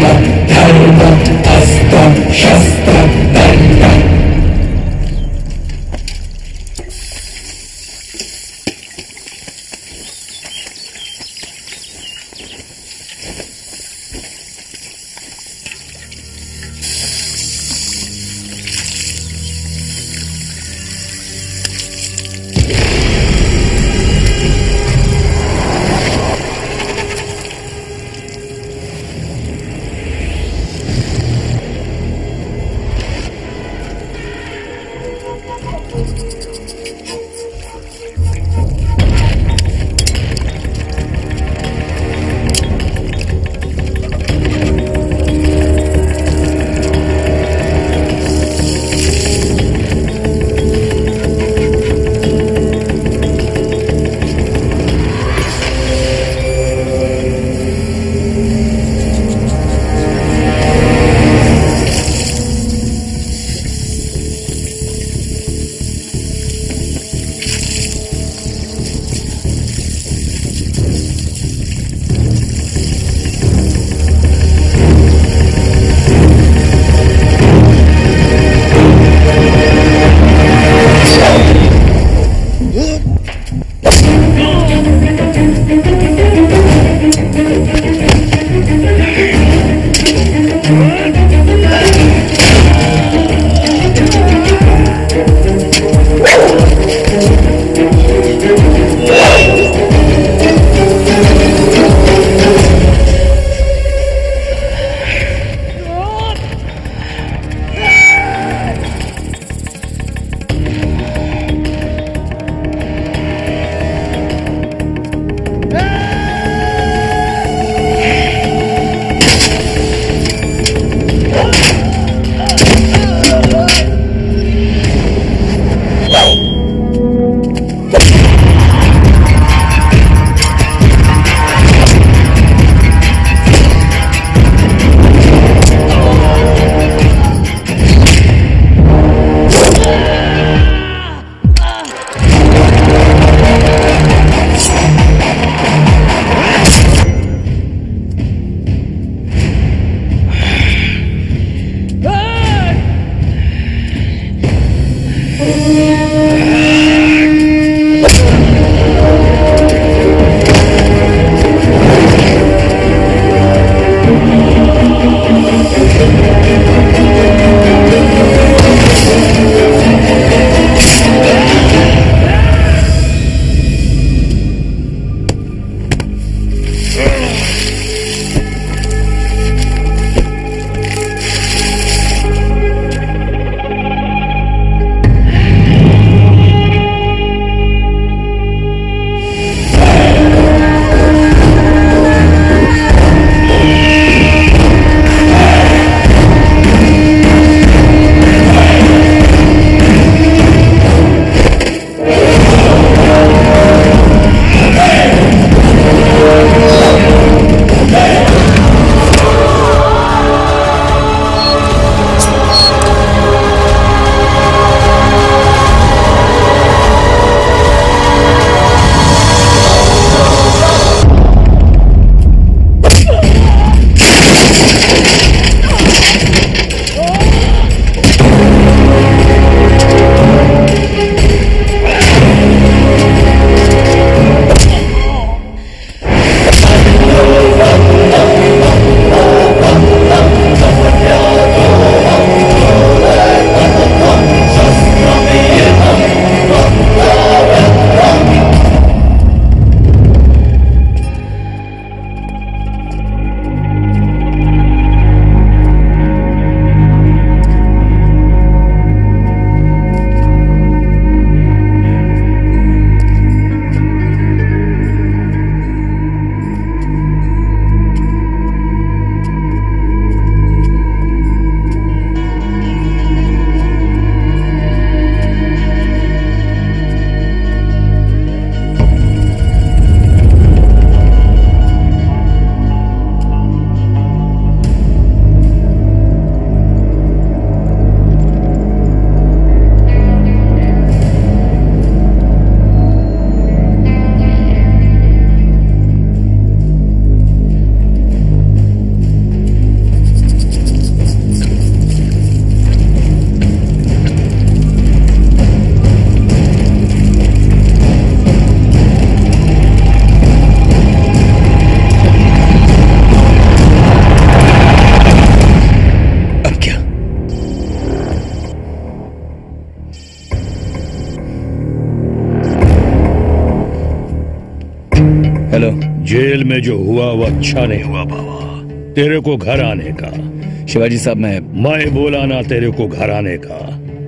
M: जेल में जो हुआ वो अच्छा नहीं हुआ बाबा। तेरे को घर आने का।
L: शिवाजी साहब, मैं
M: मैं बोला ना तेरे को घर आने का।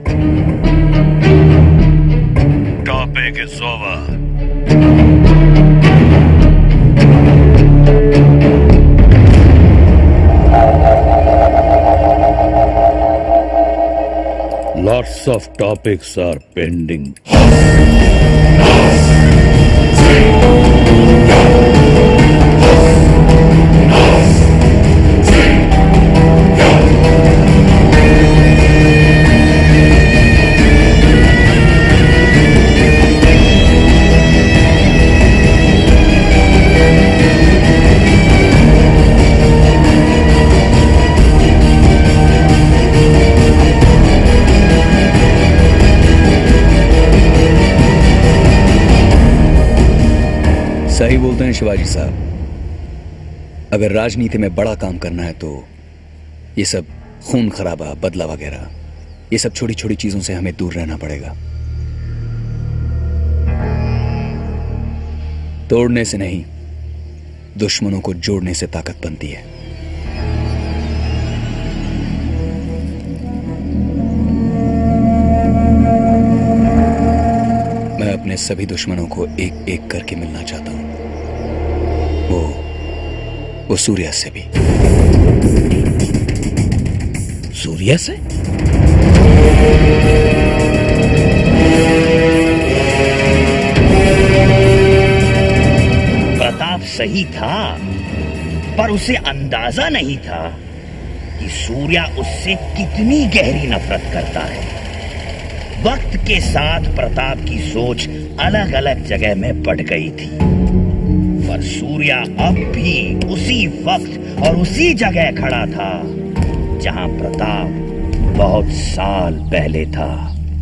M: Topic is over. Lots of topics are pending.
L: सही बोलते हैं शिवाजी साहब। अगर राजनीति में बड़ा काम करना है तो ये सब खून खराबा, बदला वगैरह, ये सब छोटी छोटी चीजों से हमें दूर रहना पड़ेगा। तोड़ने से नहीं, दुश्मनों को जोड़ने से ताकत बनती है। मैं अपने सभी दुश्मनों को एक एक करके मिलना चाहता हूं, वो वो सूर्या से भी।
T: सूर्या से?
C: प्रताप सही था, पर उसे अंदाजा नहीं था कि सूर्या उससे कितनी गहरी नफरत करता है। वक्त के साथ प्रताप की सोच अलग अलग जगह में बढ़ गई थी, पर सूर्या अब भी उसी वक्त और उसी जगह खड़ा था जहां प्रताप बहुत साल पहले था।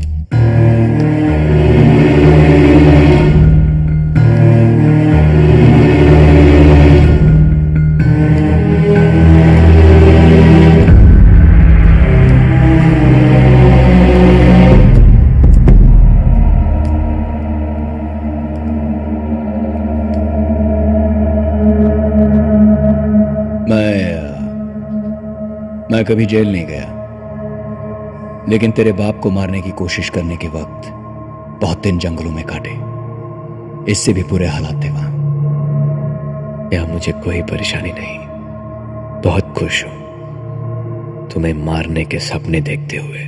L: मैं कभी जेल नहीं गया, लेकिन तेरे बाप को मारने की कोशिश करने के वक्त बहुत दिन जंगलों में काटे। इससे भी बुरे हालात थे वहां।
G: या मुझे कोई परेशानी नहीं, बहुत खुश हूं तुम्हें मारने के सपने देखते हुए।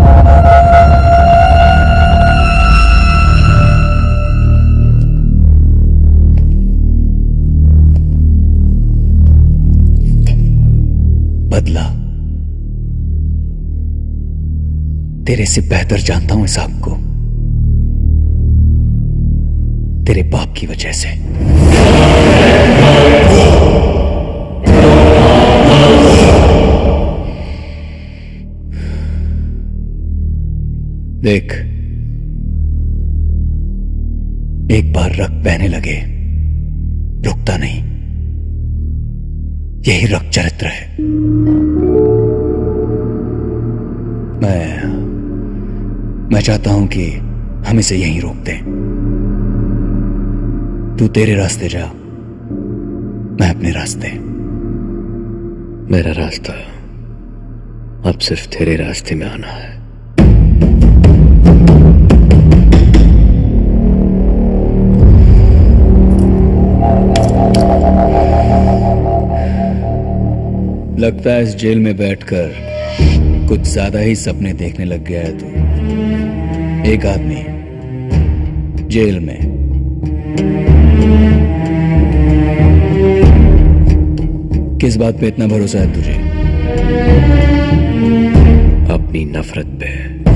L: बदला तेरे से बेहतर जानता हूं इस आग को, तेरे बाप की वजह से। देख, एक बार रक्त बहने लगे रुकता नहीं, यही रक्त चरित्र है। मैं मैं चाहता हूं कि हम इसे यहीं रोक दें। तू तेरे रास्ते जा, मैं अपने रास्ते।
G: मेरा रास्ता अब सिर्फ तेरे रास्ते में आना है।
L: लगता है इस जेल में बैठकर कुछ ज्यादा ही सपने देखने लग गया है तू। एक आदमी जेल में, किस बात पे इतना भरोसा है तुझे?
G: अपनी नफरत पे।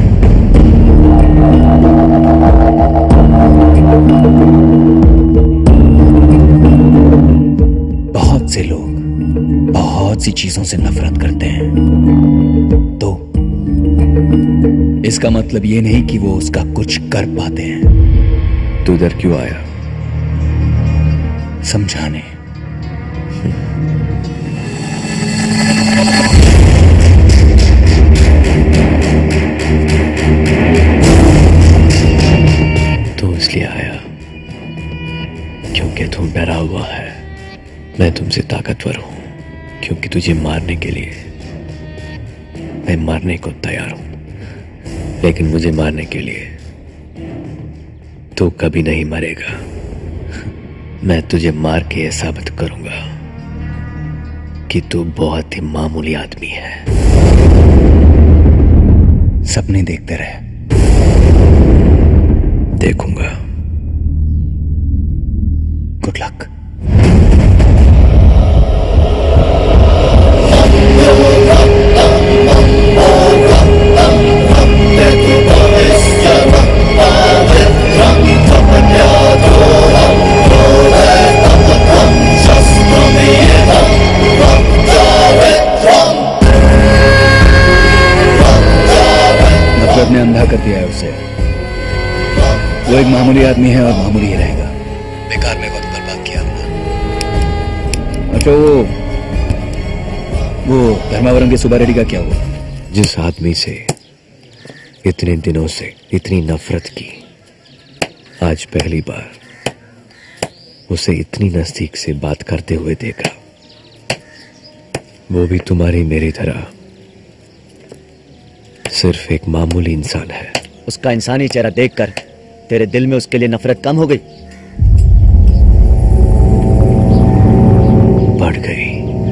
L: बहुत से लोग बहुत सी चीजों से नफरत करते हैं, तो इसका मतलब ये नहीं कि वो उसका कुछ कर पाते हैं।
G: तू इधर क्यों आया?
L: समझाने।
G: तू इसलिए आया क्योंकि तू डरा हुआ है, तुमसे ताकतवर हूं क्योंकि तुझे मारने के लिए मैं मारने को तैयार हूं, लेकिन मुझे मारने के लिए तू कभी नहीं मरेगा। मैं तुझे मार के साबित करूंगा कि तू बहुत ही मामूली आदमी है।
L: सपने देखते रहे।
G: देखूंगा।
L: Good luck. नफरत ने अंधा कर दिया है उसे। वो एक मामूली आदमी है और मामूली ही रहेगा। बेकार में वक्त बर्बाद किया अपना। अच्छा वो वो धर्मावरम के सुबा रेड्डी का क्या हुआ?
G: जिस आदमी से इतने दिनों से इतनी नफरत की, आज पहली बार उसे इतनी नजदीक से बात करते हुए देखा। वो भी तुम्हारी मेरी तरह सिर्फ एक मामूली इंसान है।
U: उसका इंसानी चेहरा देखकर तेरे दिल में उसके लिए नफरत कम हो गई?
G: बढ़ गई।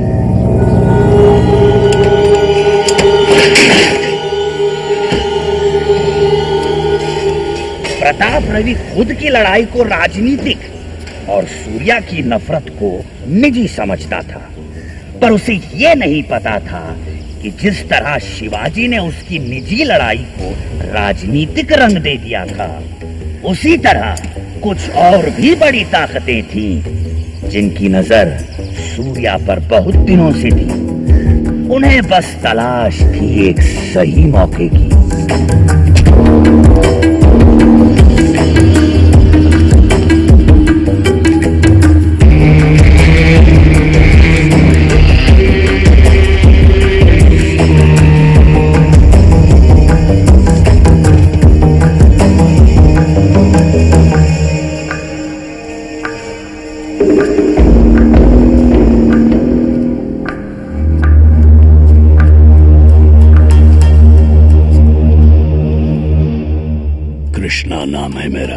C: प्रताप रवि खुद की लड़ाई को राजनीतिक और सूर्या की नफरत को निजी समझता था, पर उसे यह नहीं पता था कि जिस तरह शिवाजी ने उसकी निजी लड़ाई को राजनीतिक रंग दे दिया था, उसी तरह कुछ और भी बड़ी ताकतें थीं जिनकी नजर सूर्या पर बहुत दिनों से थी। उन्हें बस तलाश थी एक सही मौके की।
R: कृष्णा नाम है मेरा।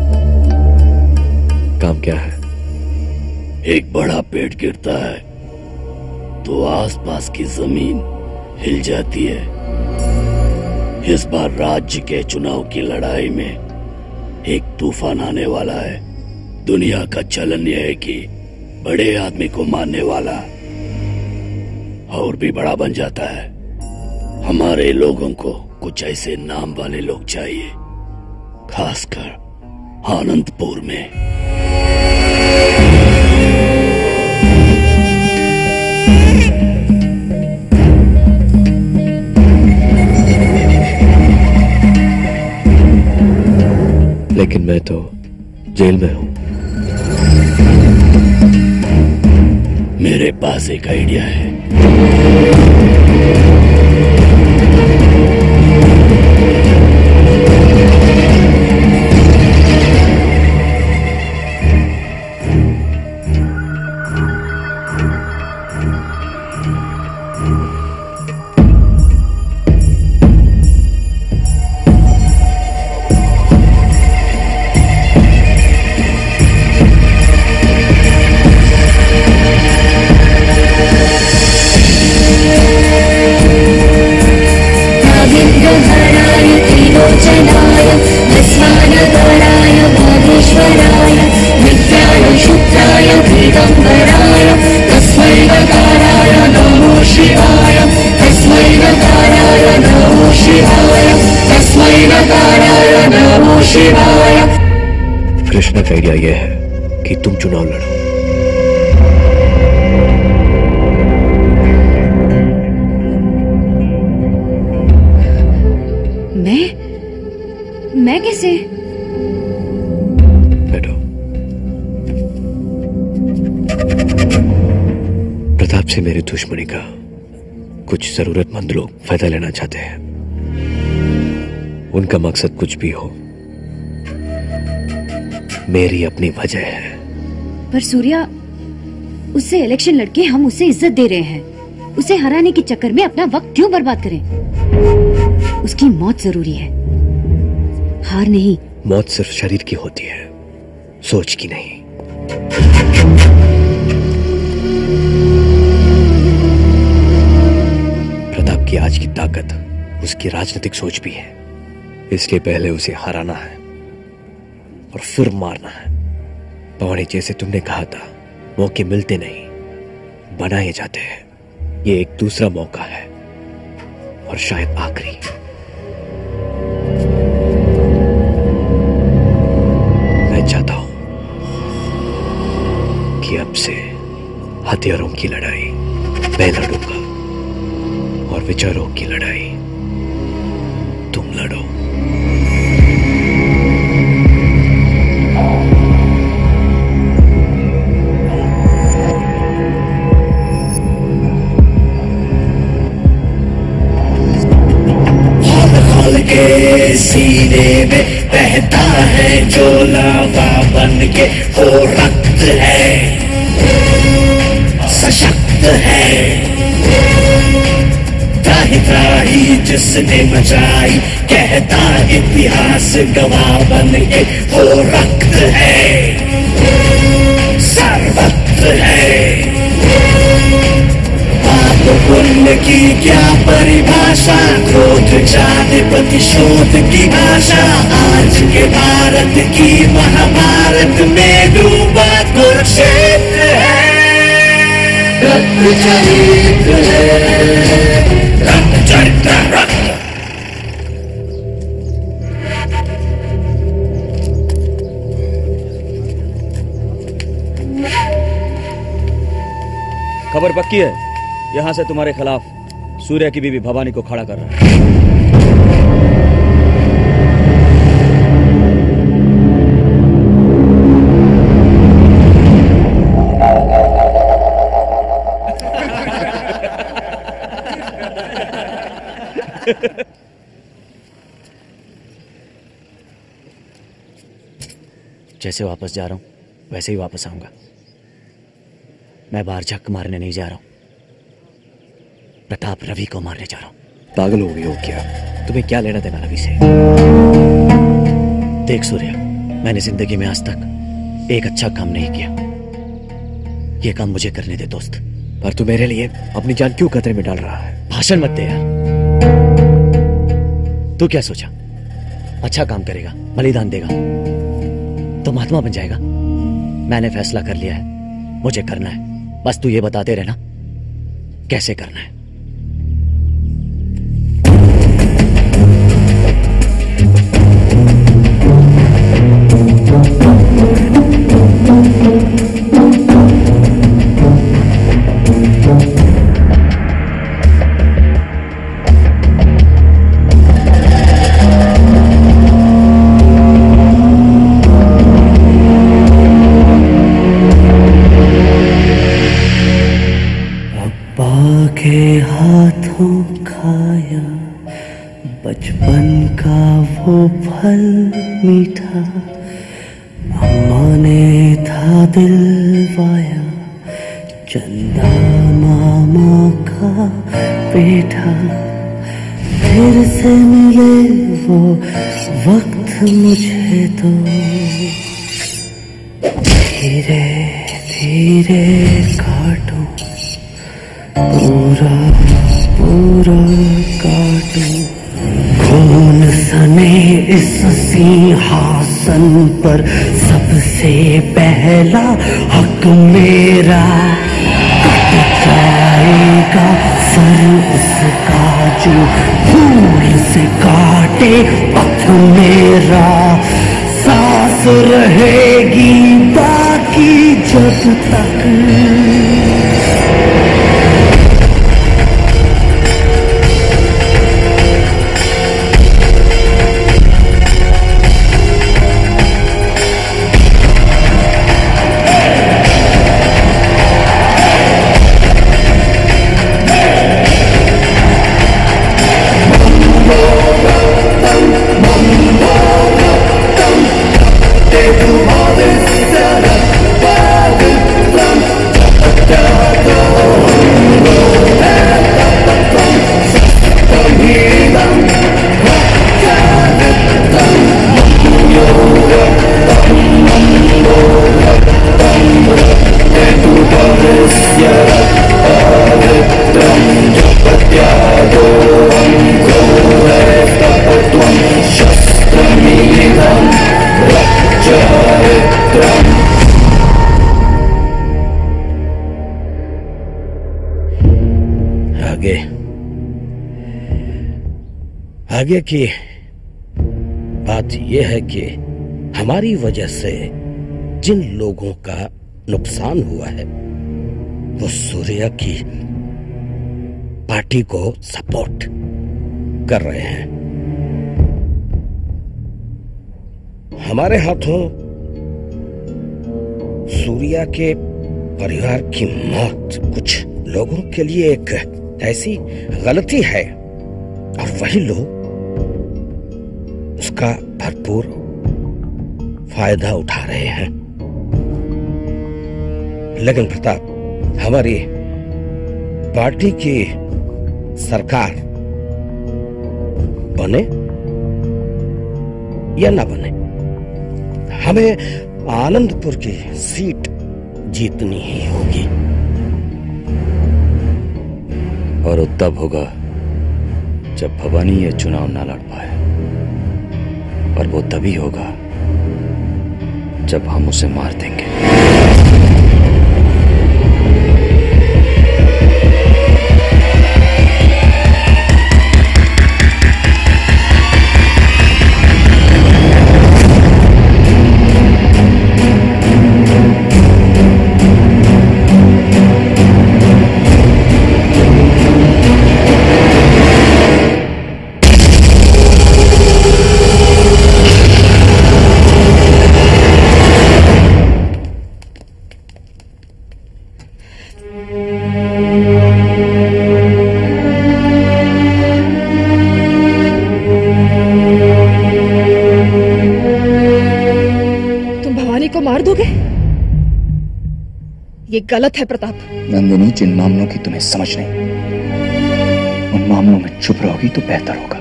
G: काम क्या है?
R: एक बड़ा पेड़ गिरता है तो आसपास की जमीन हिल जाती है। इस बार राज्य के चुनाव की लड़ाई में एक तूफान आने वाला है। दुनिया का चलन यह है कि बड़े आदमी को मारने वाला और भी बड़ा बन जाता है। हमारे लोगों को कुछ ऐसे नाम वाले लोग चाहिए, खासकर आनंदपुर में।
G: लेकिन मैं तो जेल में हूं।
R: मेरे पास एक आइडिया है।
G: कृष्णा का आइडिया यह है कि तुम चुनाव लड़ो।
K: मैं मैं कैसे?
G: बैठो। प्रताप से मेरी दुश्मनी का कुछ जरूरतमंद लोग फायदा लेना चाहते हैं। उनका मकसद कुछ भी हो, मेरी अपनी वजह है।
K: पर सूर्या, उससे इलेक्शन लड़के हम उसे इज्जत दे रहे हैं। उसे हराने के चक्कर में अपना वक्त क्यों बर्बाद करें? उसकी मौत जरूरी है, हार नहीं।
G: मौत सिर्फ शरीर की होती है, सोच की नहीं। प्रताप की आज की ताकत उसकी राजनीतिक सोच भी है, इसलिए पहले उसे हराना है और फिर मारना है। पवानी, जैसे तुमने कहा था, मौके मिलते नहीं, बनाए जाते हैं। ये एक दूसरा मौका है और शायद आखिरी। मैं चाहता हूं कि अब से हथियारों की लड़ाई मैं लड़ूंगा और विचारों की लड़ाई तुम लड़ो।
D: के सीने में बहता है जो लावा बन के, वो रक्त है, सशक्त है। त्राही त्राही जिसने मचाई, कहता इतिहास गवाह बन के, वो रक्त है, सर्वत्र है। पुण्य की क्या परिभाषा, क्रोध जाने प्रतिशोध की भाषा। आज के भारत की महाभारत में डूबा कुरुक्षेत्र है। रक्त चरित्र है, रक्त चरित्र रक्त।
U: खबर पक्की है, यहां से तुम्हारे खिलाफ सूर्या की बीवी भवानी को खड़ा कर रहा है। जैसे वापस जा रहा हूं वैसे ही वापस आऊंगा। मैं बाहर झक मारने नहीं जा रहा हूं, प्रताप रवि को मारने जा रहा हूं।
G: पागल हो गई हो क्या? तुम्हें क्या लेना देना रवि से?
U: देख सूर्या, मैंने जिंदगी में आज तक एक अच्छा काम नहीं किया। ये काम मुझे करने दे दोस्त।
G: पर तू मेरे लिए अपनी जान क्यों खतरे में डाल रहा है?
U: भाषण मत दे यार। तू क्या सोचा, अच्छा काम करेगा, बलिदान देगा तो महात्मा बन जाएगा? मैंने फैसला कर लिया है, मुझे करना है। बस तू ये बताते रहना कैसे करना है।
D: के हाथों खाया बचपन का वो फल मीठा, अम्मा ने था दिलवाया चंदा मामा का बेटा। फिर से मिले वो वक्त मुझे तो, धीरे धीरे काटूं पूरा पूरा काटूं। खून सने इस सिंहासन पर सबसे पहला हक मेरा। कट जाएगा सर उसका जो फूल से काटे पथ मेरा। सांस रहेगी बाकी जब तक।
T: आगे की बात यह है कि हमारी वजह से जिन लोगों का नुकसान हुआ है वो सूर्या की पार्टी को सपोर्ट कर रहे हैं। हमारे हाथों सूर्या के परिवार की मौत कुछ लोगों के लिए एक ऐसी गलती है और वही लोग उसका भरपूर फायदा उठा रहे हैं। लेकिन प्रताप, हमारी पार्टी की सरकार बने या ना बने, हमें आनंदपुर की सीट जीतनी ही होगी।
U: और वो तब होगा जब भवानी ये चुनाव ना लड़ पाए, और वो तभी होगा जब हम उसे मार देंगे।
S: ये गलत है प्रताप।
L: नंदिनी, जिन मामलों की तुम्हें समझ नहीं, उन मामलों में चुप रहोगी तो बेहतर होगा।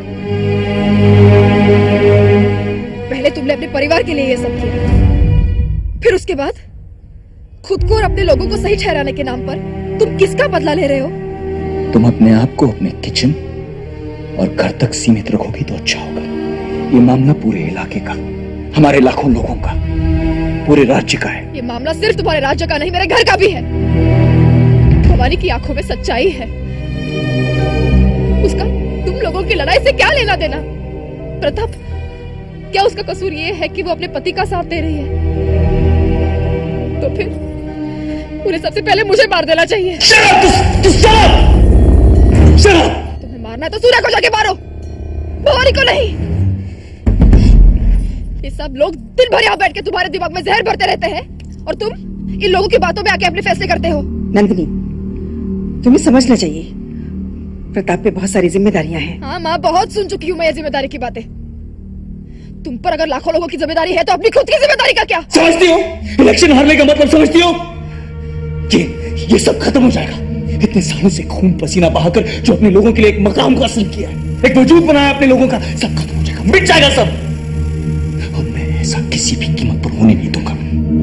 S: पहले तुमने अपने परिवार के लिए ये सब किया, फिर उसके बाद खुद को और अपने लोगों को सही ठहराने के नाम पर तुम किसका बदला ले रहे हो?
L: तुम अपने आप को अपने किचन और घर तक सीमित रखोगी तो अच्छा होगा। ये मामला पूरे इलाके का, हमारे लाखों लोगों का, पूरे राज्य का है।
S: ये मामला सिर्फ तुम्हारे राज्य का नहीं, मेरे घर का भी है। भवानी की आंखों में सच्चाई है। उसका तुम लोगों की लड़ाई से क्या लेना देना? प्रताप, क्या उसका कसूर ये है कि वो अपने पति का साथ दे रही है? तो फिर उन्हें सबसे पहले मुझे मार देना चाहिए। तुम्हें मारना है तो सूर्या को जाके मारो, भवानी को नहीं। ये सब लोग दिन भर यहाँ बैठ के तुम्हारे दिमाग में जहर भरते रहते हैं और तुम इन लोगों की बातों में आके अपने फैसले करते हो।
A: नंदिनी, तुम्हें समझना चाहिए प्रताप पे बहुत सारी जिम्मेदारियां हैं।
S: हाँ माँ, बहुत सुन चुकी हूँ मैं ये जिम्मेदारी की बातें। तुम पर अगर लाखों लोगों की जिम्मेदारी है तो अपनी खुद की जिम्मेदारी का क्या?
L: समझती हो इलेक्शन हारने का मतलब? समझती हो ये ये सब खत्म हो जाएगा। इतने सालों से खून पसीना बहाकर जो अपने लोगों के लिए एक मकाम को हासिल किया है, एक वजूद बनाया अपने लोगों का, सब खत्म हो जाएगा, मिट जाएगा सब। और मैं ऐसा किसी भी कीमत पर होने नहीं दूंगा।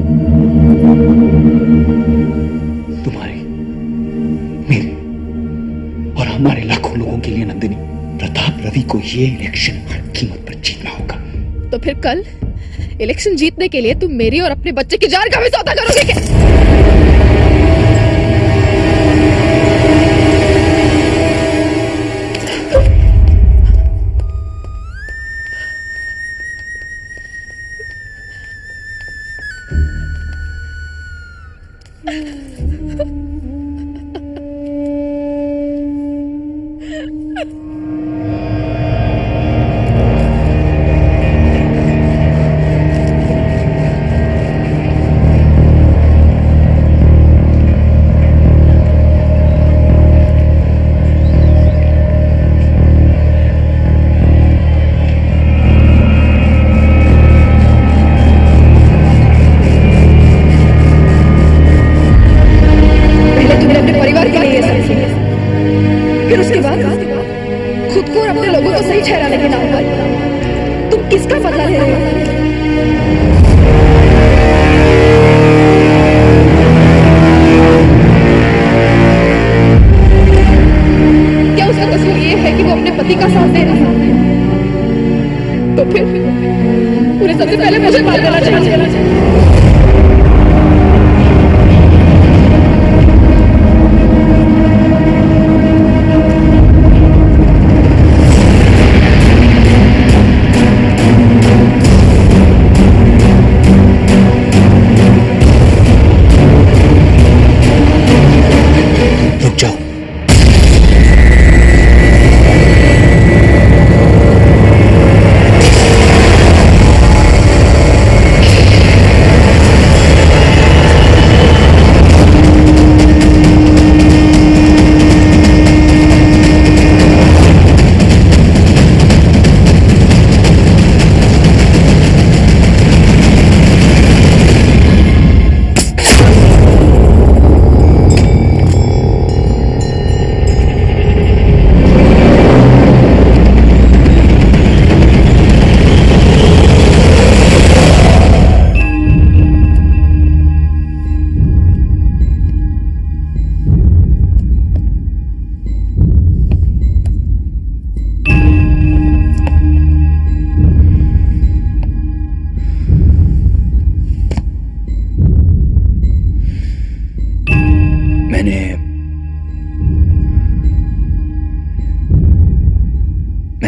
L: तुम्हारे, मेरे और हमारे लाखों लोगों के लिए नंदिनी, प्रताप रवि को ये इलेक्शन हर कीमत पर जीतना होगा।
S: तो फिर कल इलेक्शन जीतने के लिए तुम मेरी और अपने बच्चे की जान का भी सौदा करोगे क्या?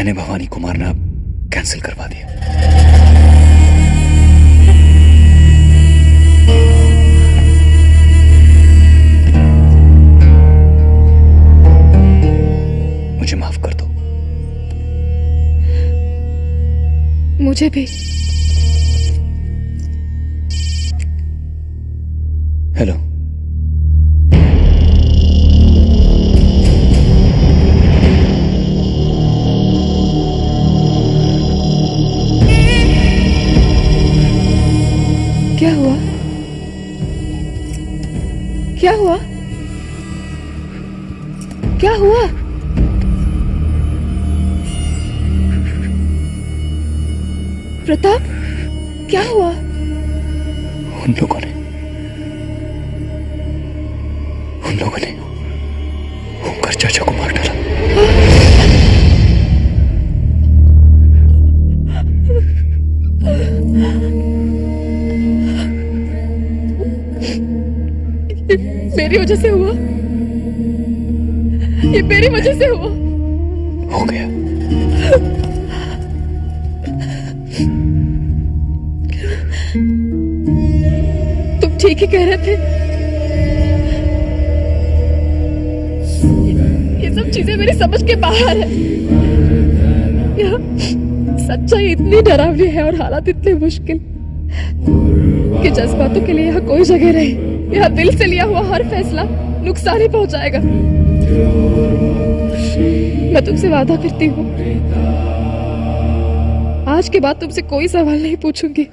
L: मैंने भवानी को मारना कैंसिल करवा दिया। मुझे माफ कर दो।
S: मुझे भी।
L: हेलो।
S: क्या हुआ? क्या हुआ? क्या हुआ? प्रताप, क्या हुआ?
L: उन लोगों ने उन लोगों ने ओंकार चाचा को मार डाला।
S: ये मेरी वजह से हुआ। ये मेरी वजह से हुआ।
L: हो गया।
S: तुम ठीक ही कह रहे थे। ये सब चीजें मेरी समझ के बाहर है। यहाँ सच्चाई इतनी डरावनी है और हालात इतने मुश्किल कि जज्बातों के लिए यहाँ कोई जगह नहीं। यहाँ दिल से लिया हुआ हर फैसला नुकसान ही पहुंचाएगा। मैं तुमसे वादा करती हूँ, आज के बाद तुमसे कोई सवाल नहीं पूछूंगी।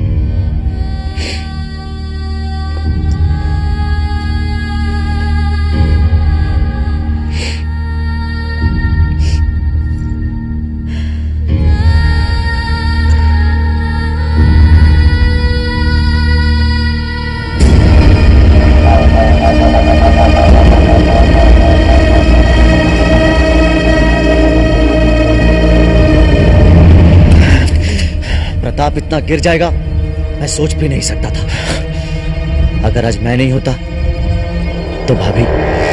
O: प्रताप इतना गिर जाएगा मैं सोच भी नहीं सकता था। अगर आज मैं नहीं होता तो भाभी।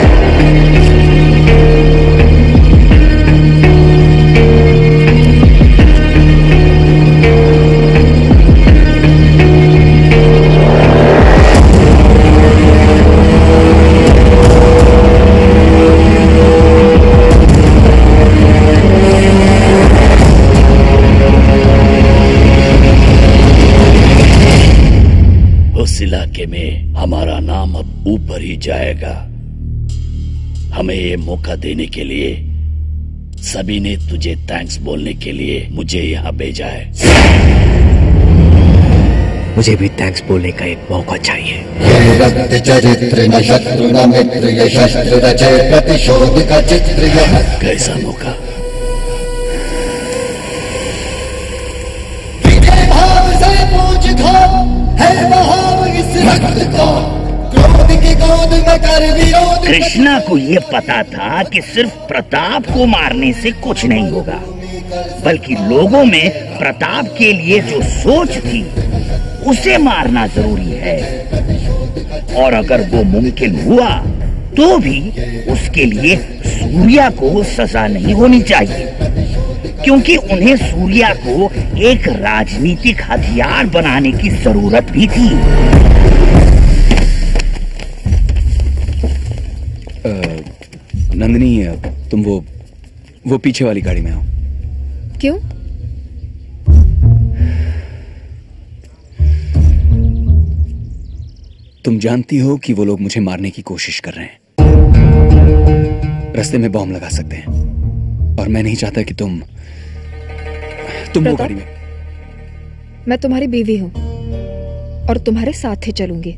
C: उस इलाके में हमारा नाम अब ऊपर ही जाएगा। हमें ये मौका देने के लिए सभी ने तुझे थैंक्स बोलने के लिए मुझे यहाँ भेजा है।
O: मुझे भी थैंक्स बोलने का एक मौका चाहिए।
D: रक्त चरित्र न शत्रु न मित्र, ये शस्त्र रचे प्रतिशोध का चित्र।
C: कैसा मौका?
D: भाव से पूछ खो है बहाव इस रक्त को, क्रोध की गोद में कर विरोध।
C: कृष्णा को ये पता था कि सिर्फ प्रताप को मारने से कुछ नहीं होगा, बल्कि लोगों में प्रताप के लिए जो सोच थी उसे मारना जरूरी है। और अगर वो मुमकिन हुआ तो भी उसके लिए सूर्या को सजा नहीं होनी चाहिए, क्योंकि उन्हें सूर्या को एक राजनीतिक हथियार बनाने की जरूरत भी थी।
L: नंदिनी, तुम वो वो पीछे वाली गाड़ी में आओ।
S: क्यों?
L: तुम जानती हो कि वो लोग मुझे मारने की कोशिश कर रहे हैं। रास्ते में बॉम्ब लगा सकते हैं और मैं नहीं चाहता कि तुम तुम वो गाड़ी में।
S: मैं तुम्हारी बीवी हूँ और तुम्हारे साथ ही चलूंगी।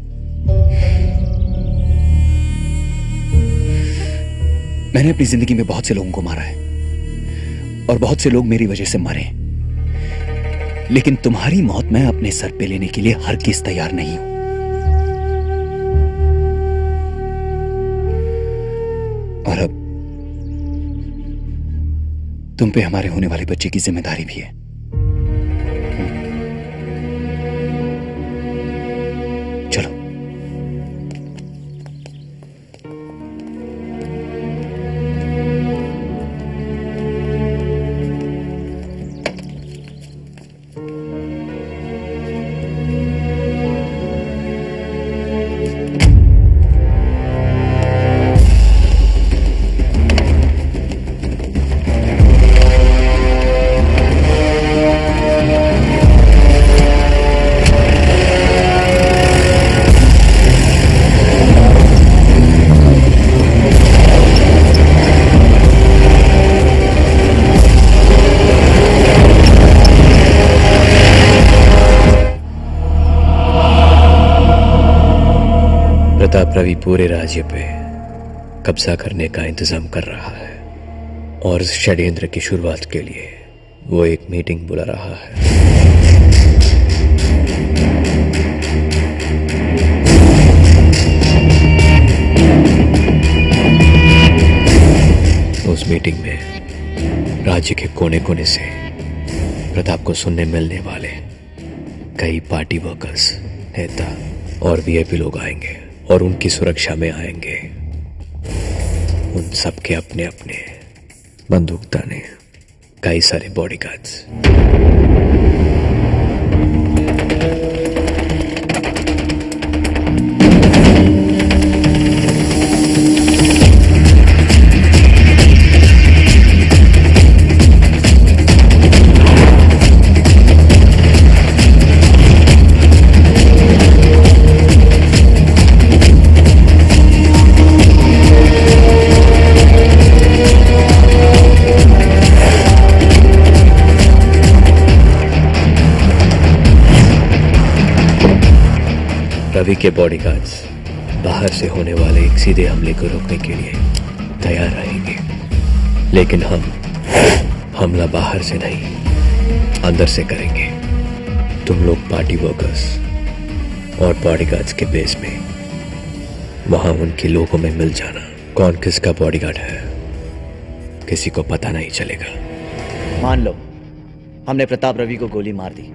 L: मैंने अपनी जिंदगी में बहुत से लोगों को मारा है और बहुत से लोग मेरी वजह से मरे, लेकिन तुम्हारी मौत मैं अपने सर पे लेने के लिए हरगिज़ तैयार नहीं हूं। और अब तुम पे हमारे होने वाले बच्चे की जिम्मेदारी भी है। चलो।
G: प्रताप रवि पूरे राज्य पे कब्जा करने का इंतजाम कर रहा है और इस षड्यंत्र की शुरुआत के लिए वो एक मीटिंग बुला रहा है। उस मीटिंग में राज्य के कोने कोने से प्रताप को सुनने मिलने वाले कई पार्टी वर्कर्स, नेता और वीआईपी लोग आएंगे और उनकी सुरक्षा में आएंगे। उन सब के अपने अपने बंदूकदाने, कई सारे बॉडीगार्ड्स। रवि के बॉडीगार्ड्स बाहर से होने वाले एक सीधे हमले को रोकने के लिए तैयार रहेंगे, लेकिन हम हमला बाहर से नहीं अंदर से करेंगे। तुम लोग पार्टी वर्कर्स और बॉडीगार्ड्स के बेस में वहां उनके लोगों में मिल जाना। कौन किसका बॉडीगार्ड है किसी को पता नहीं चलेगा।
E: मान लो हमने प्रताप रवि को गोली मार दी,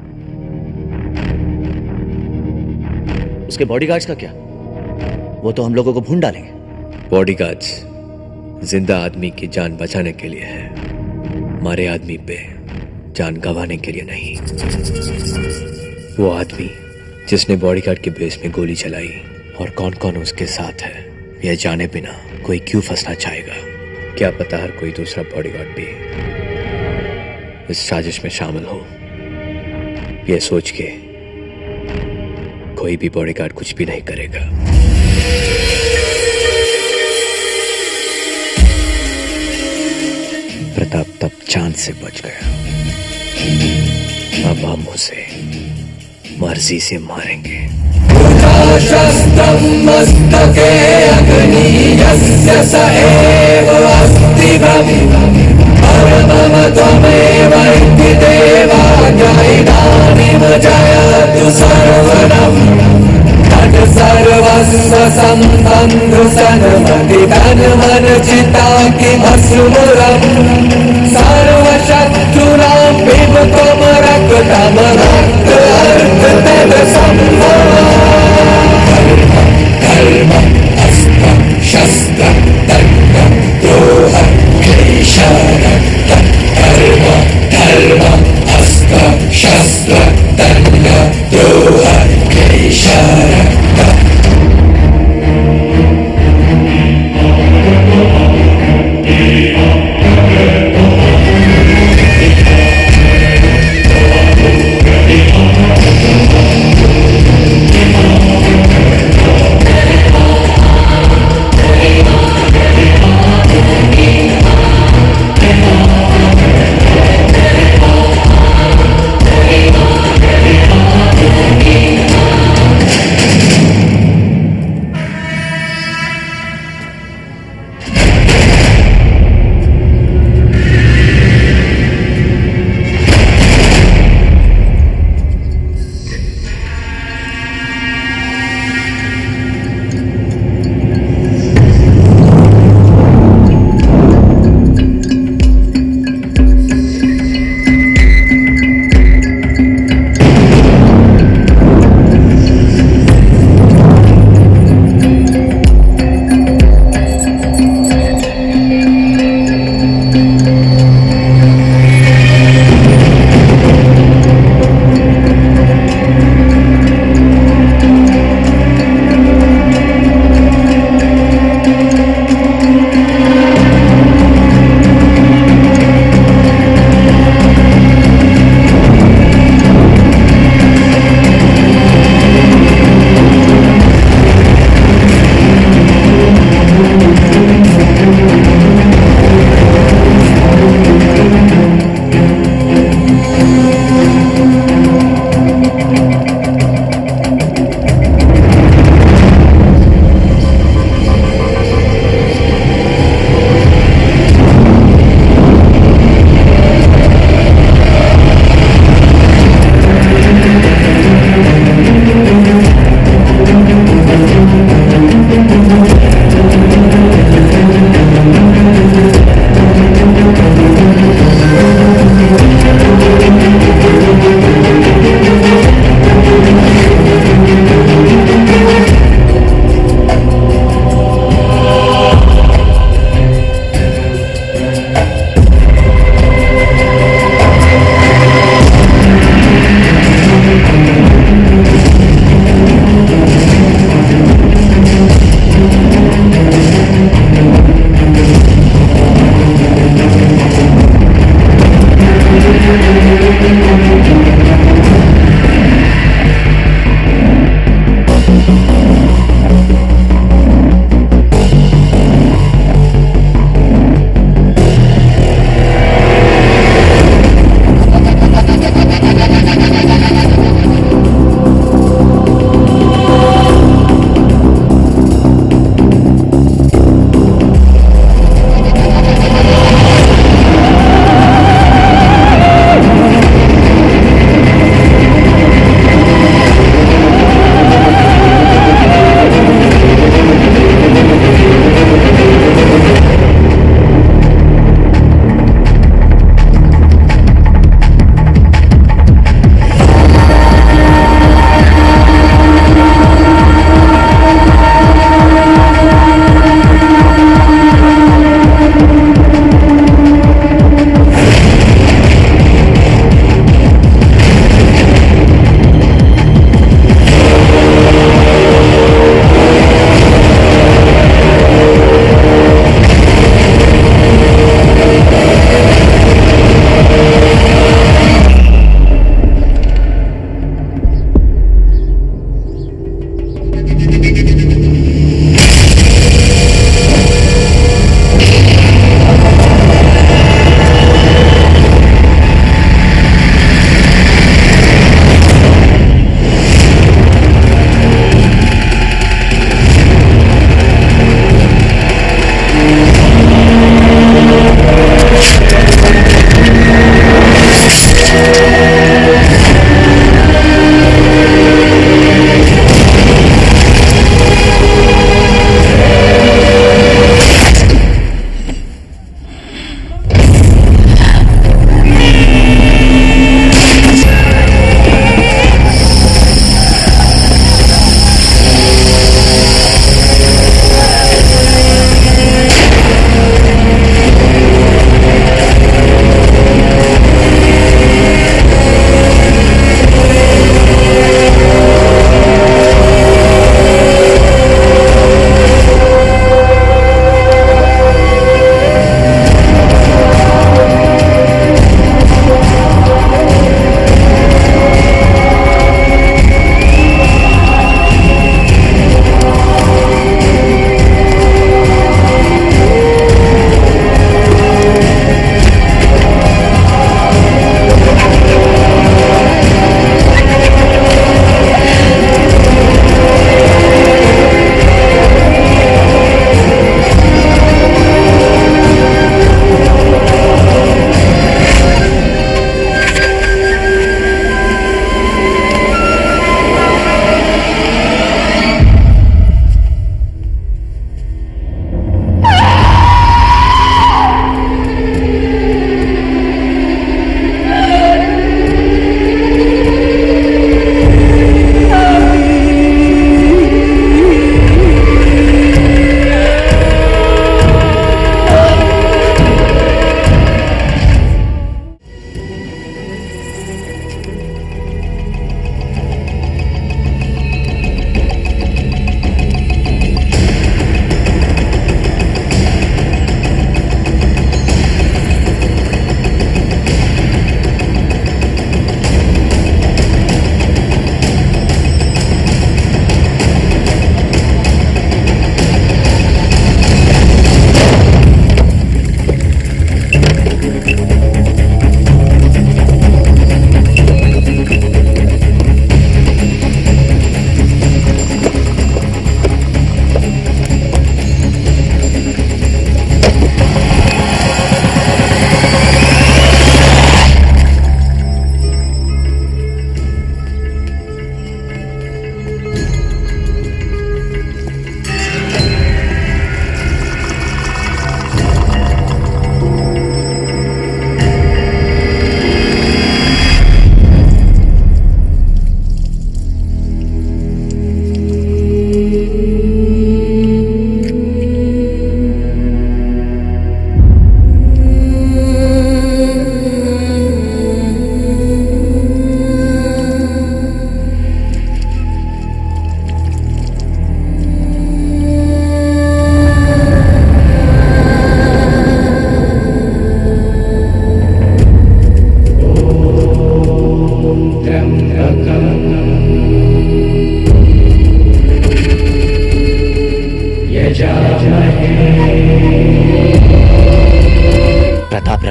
E: उसके बॉडीगार्ड्स का क्या? वो तो हम लोगों को भून डालेंगे।
G: बॉडीगार्ड्स जिंदा आदमी की जान बचाने के लिए है, मारे आदमी पे जान गंवाने के लिए नहीं। वो आदमी जिसने बॉडीगार्ड के बेस में गोली चलाई और कौन कौन उसके साथ है यह जाने बिना कोई क्यों फंसना चाहेगा। क्या पता हर कोई दूसरा बॉडीगार्ड भी इस साजिश में शामिल हो। यह सोच के कोई भी बॉडीगार्ड कुछ भी नहीं करेगा। प्रताप तब चांद से बच गया, अब हम उसे मर्जी से मारेंगे।
D: मस्तके अग्नियस्य स एव अस्ति परमम त्वमेव इति देवा इदानीं जयतु सर्वनम् तत् सर्वस्व सम्बन्धु सन्मति तन्मन चित्ताकिमसुरम् सर्वशत्रुणां पिबत्वं रक्तं रक्त अर्थ तदसम्भवम् कर्म अस्त्र शस्त्र दण्ड द्रोह क्लेश रक्त कर्म धर्म अस्त्र शस्त्र दण्ड द्रोह क्लेश रक्त।
V: Viva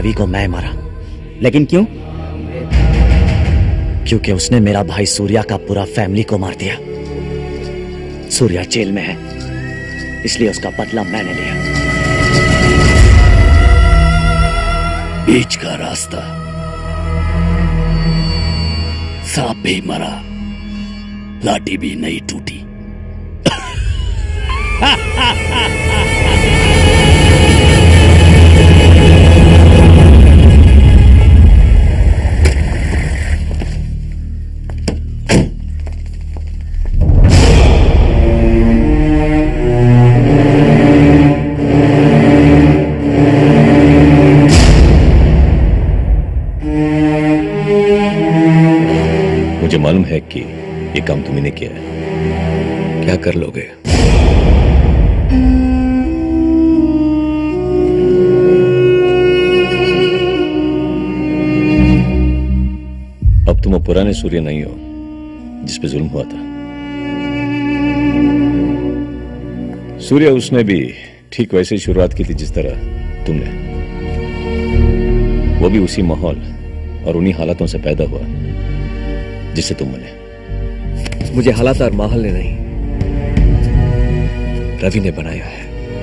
U: रवि को मैं मारा। लेकिन क्यों? क्योंकि उसने मेरा भाई सूर्या का पूरा फैमिली को मार दिया। सूर्या जेल में है, इसलिए उसका बदला मैंने लिया।
C: बीच का रास्ता, सांप भी मरा, लाठी भी नहीं टूटी।
J: मुझे मालूम है कि ये काम तुमने किया है।
G: क्या कर लोगे?
J: अब तुम पुराने सूर्य नहीं हो जिस पे जुल्म हुआ था। सूर्य उसने भी ठीक वैसे ही शुरुआत की थी जिस तरह तुमने। वो भी उसी माहौल और उन्हीं हालातों से पैदा हुआ जिससे तुम बने।
G: मुझे हालात और माहौल ने नहीं, रवि ने बनाया है।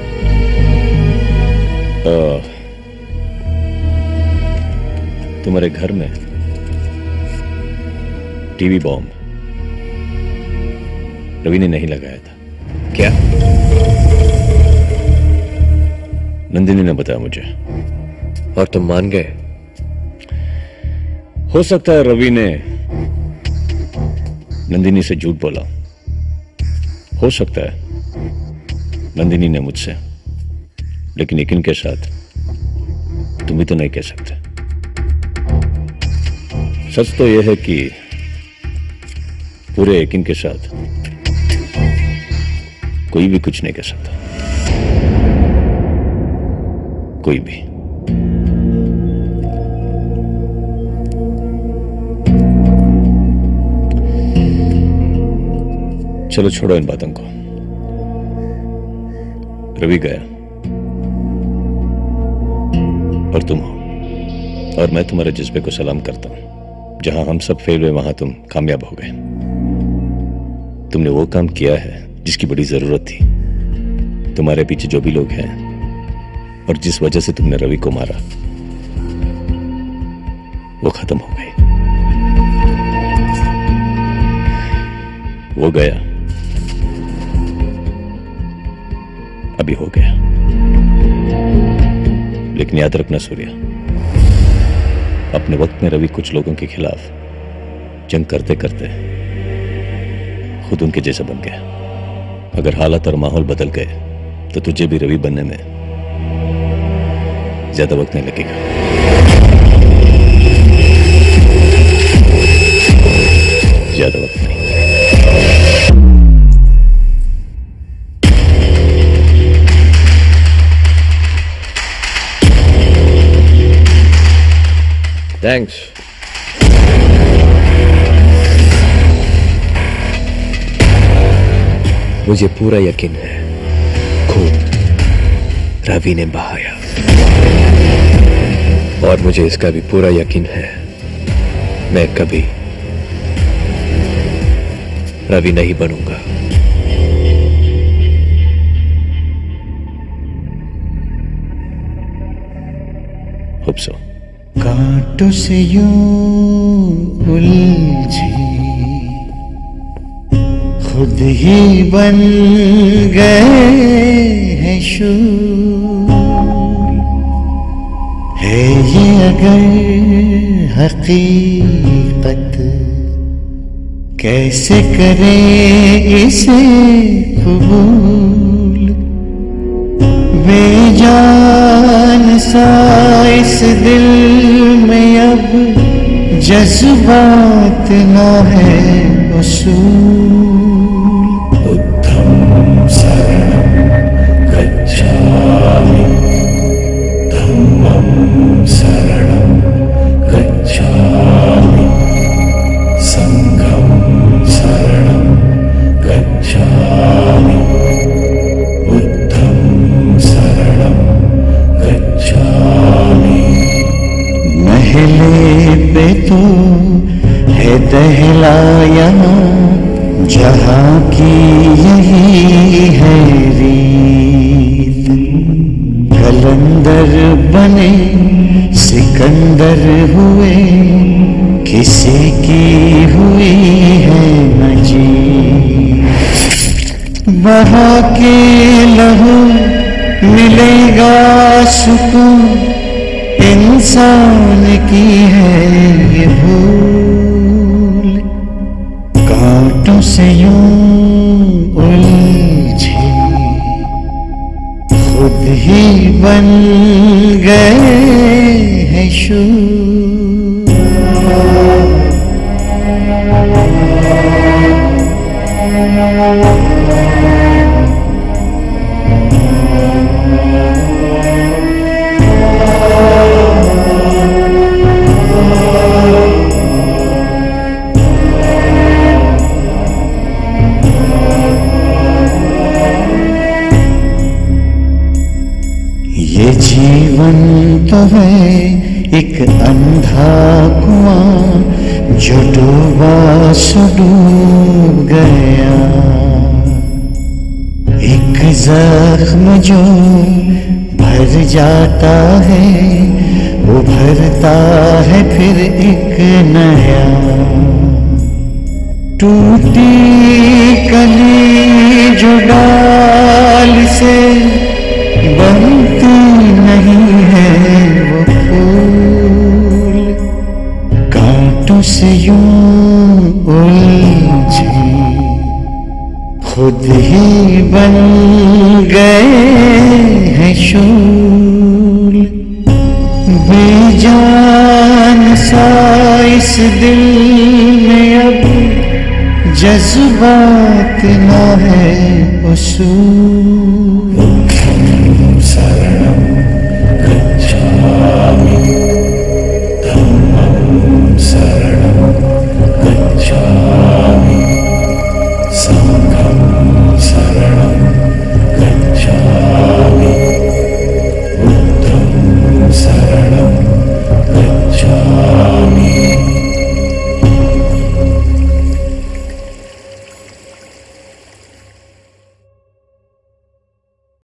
J: आ, तुम्हारे घर में टीवी बॉम्ब रवि ने नहीं लगाया था।
G: क्या?
J: नंदिनी ने बताया मुझे।
G: और तुम मान गए?
J: हो सकता है रवि ने नंदिनी से झूठ बोला। हो सकता है नंदिनी ने मुझसे, लेकिन यकीन के साथ तुम भी तो नहीं कह सकते। सच तो यह है कि पूरे यकीन के साथ कोई भी कुछ नहीं कह सकता। कोई भी। चलो छोड़ो इन बातों को। रवि गया और तुम हो, और मैं तुम्हारे जज्बे को सलाम करता हूं। जहां हम सब फेल हुए वहां तुम कामयाब हो गए। तुमने वो काम किया है जिसकी बड़ी जरूरत थी। तुम्हारे पीछे जो भी लोग हैं और जिस वजह से तुमने रवि को मारा, वो खत्म हो गई। वो गया, अभी हो गया। लेकिन याद रखना सूर्या, अपने वक्त में रवि कुछ लोगों के खिलाफ जंग करते करते खुद उनके जैसा बन गया। अगर हालात और माहौल बदल गए तो तुझे भी रवि बनने में ज्यादा वक्त नहीं लगेगा। ज्यादा वक्त नहीं।
G: थैंक्स। मुझे पूरा यकीन है खून रवि ने बहाया, और मुझे इसका भी पूरा यकीन है मैं कभी रवि नहीं बनूंगा।
J: Hope so.
D: कांटों से यूं उलझी खुद ही बन गए हैं शूल। है ये अगर हकीकत, कैसे करें इसे कबूल। बेजान सा इस दिल में अब जज्बात ना है उसूल। बुद्धं शरणं गच्छामि, धम्मं शरणं गच्छामि, संघं शरणं गच्छामि, बुद्धं शरणं गच्छामि। दहलाया जहां की यही है रीत, कलंदर बने सिकंदर हुए, किसी की हुई है न जीत। बहा के लहू मिलेगा सुकून, इंसान की है ये भूल, कांटों से यूं उलझी खुद ही बन गए हैं शूर। ये जीवन तो है एक अंधा कुआं, जो डूबा सो डूब गया। एक जख्म जो भर जाता है, वो भरता है फिर एक नया। टूटी कली जो डाल से बनती नहीं है वो फूल, कांटों से यूं उलझी खुद ही बन गए हैं शूल। बेजान सा इस दिल में अब जज्बात ना है उसूल,